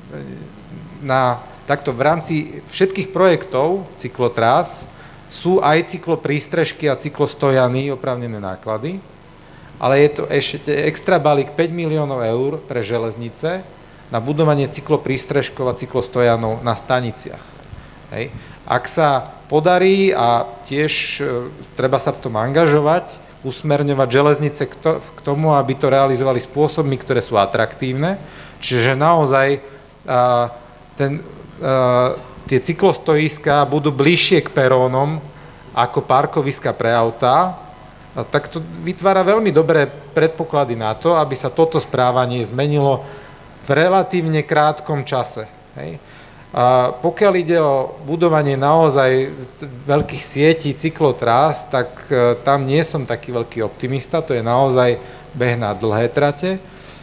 S4: na, takto v rámci všetkých projektov cyklotrás sú aj cykloprístrežky a cyklostojany, oprávnené náklady, ale je to ešte extra balík päť miliónov eur pre železnice na budovanie cykloprístrežkov a cyklostojanov na staniciach. Hej. Ak sa podarí a tiež e, treba sa v tom angažovať, usmerňovať železnice k, to, k tomu, aby to realizovali spôsobmi, ktoré sú atraktívne, čiže naozaj a, ten... A, tie cyklostojíska budú bližšie k perónom ako parkoviska pre autá, tak to vytvára veľmi dobré predpoklady na to, aby sa toto správanie zmenilo v relatívne krátkom čase. Hej. A pokiaľ ide o budovanie naozaj veľkých sietí cyklotrás, tak tam nie som taký veľký optimista, to je naozaj beh na dlhé trate.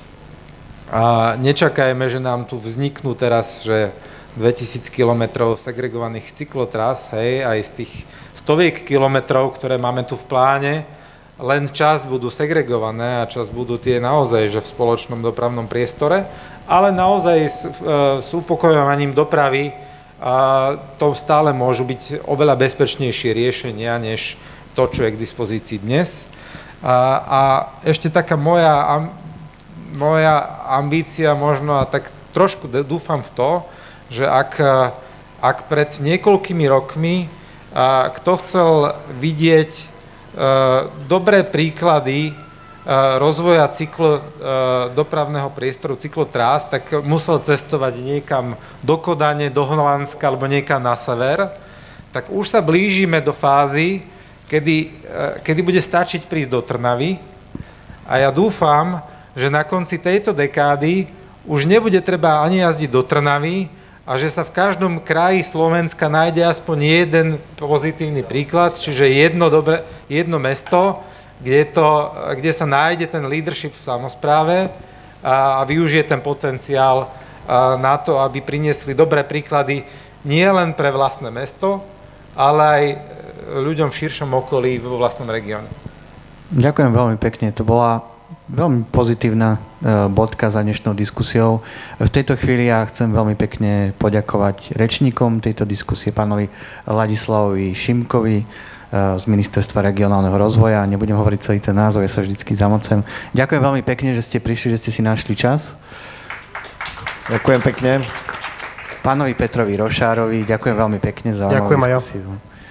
S4: A nečakajme, že nám tu vzniknú teraz, že dvetisíc kilometrov segregovaných cyklotrás, hej, aj z tých stoviek kilometrov, ktoré máme tu v pláne, len časť budú segregované a časť budú tie naozaj, že v spoločnom dopravnom priestore, ale naozaj s, s upokojovaním dopravy a to stále môžu byť oveľa bezpečnejšie riešenia, než to, čo je k dispozícii dnes. A, a ešte taká moja, am, moja ambícia možno, a tak trošku dúfam v to, že ak, ak pred niekoľkými rokmi a, kto chcel vidieť a, dobré príklady a, rozvoja cyklo, a, dopravného priestoru, cyklotrás, tak musel cestovať niekam do Kodane, do Holandska alebo niekam na sever, tak už sa blížime do fázy, kedy, a, kedy bude stačiť prísť do Trnavy a ja dúfam, že na konci tejto dekády už nebude treba ani jazdiť do Trnavy, a že sa v každom kraji Slovenska nájde aspoň jeden pozitívny príklad, čiže jedno, dobre, jedno mesto, kde, to, kde sa nájde ten leadership v samospráve a, a využije ten potenciál a, na to, aby priniesli dobré príklady nie len pre vlastné mesto, ale aj ľuďom v širšom okolí vo vlastnom regióne.
S1: Ďakujem veľmi pekne. To bola veľmi pozitívna bodka za dnešnou diskusiou. V tejto chvíli ja chcem veľmi pekne poďakovať rečníkom tejto diskusie, pánovi Ladislavovi Šimkovi z Ministerstva regionálneho rozvoja. Nebudem hovoriť celý ten názov, ja sa vždycky zamocem. Ďakujem veľmi pekne, že ste prišli, že ste si našli čas.
S2: Ďakujem pekne.
S1: Pánovi Petrovi Rošárovi, ďakujem veľmi pekne za
S3: ďakujem
S1: diskusiu.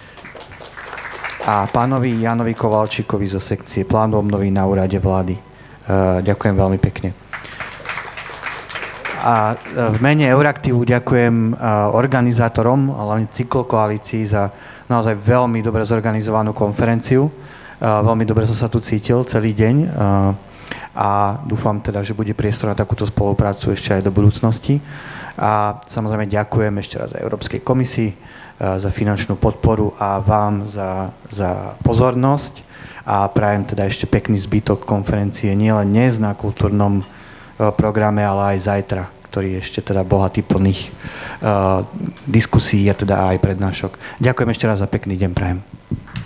S1: A pánovi Janovi Kovalčíkovi zo sekcie plánu obnovy na úrade vlády. Ďakujem veľmi pekne. A v mene Euraktívu ďakujem organizátorom, hlavne Cyklokoalícii za naozaj veľmi dobre zorganizovanú konferenciu. Veľmi dobre som sa tu cítil celý deň a dúfam teda, že bude priestor na takúto spoluprácu ešte aj do budúcnosti. A samozrejme ďakujem ešte raz aj Európskej komisii za finančnú podporu a vám za, za pozornosť. A prajem teda ešte pekný zbytok konferencie nielen dnes na kultúrnom programe, ale aj zajtra, ktorý je ešte teda bohatý plných uh, diskusí a teda aj prednášok. Ďakujem ešte raz za pekný deň prajem.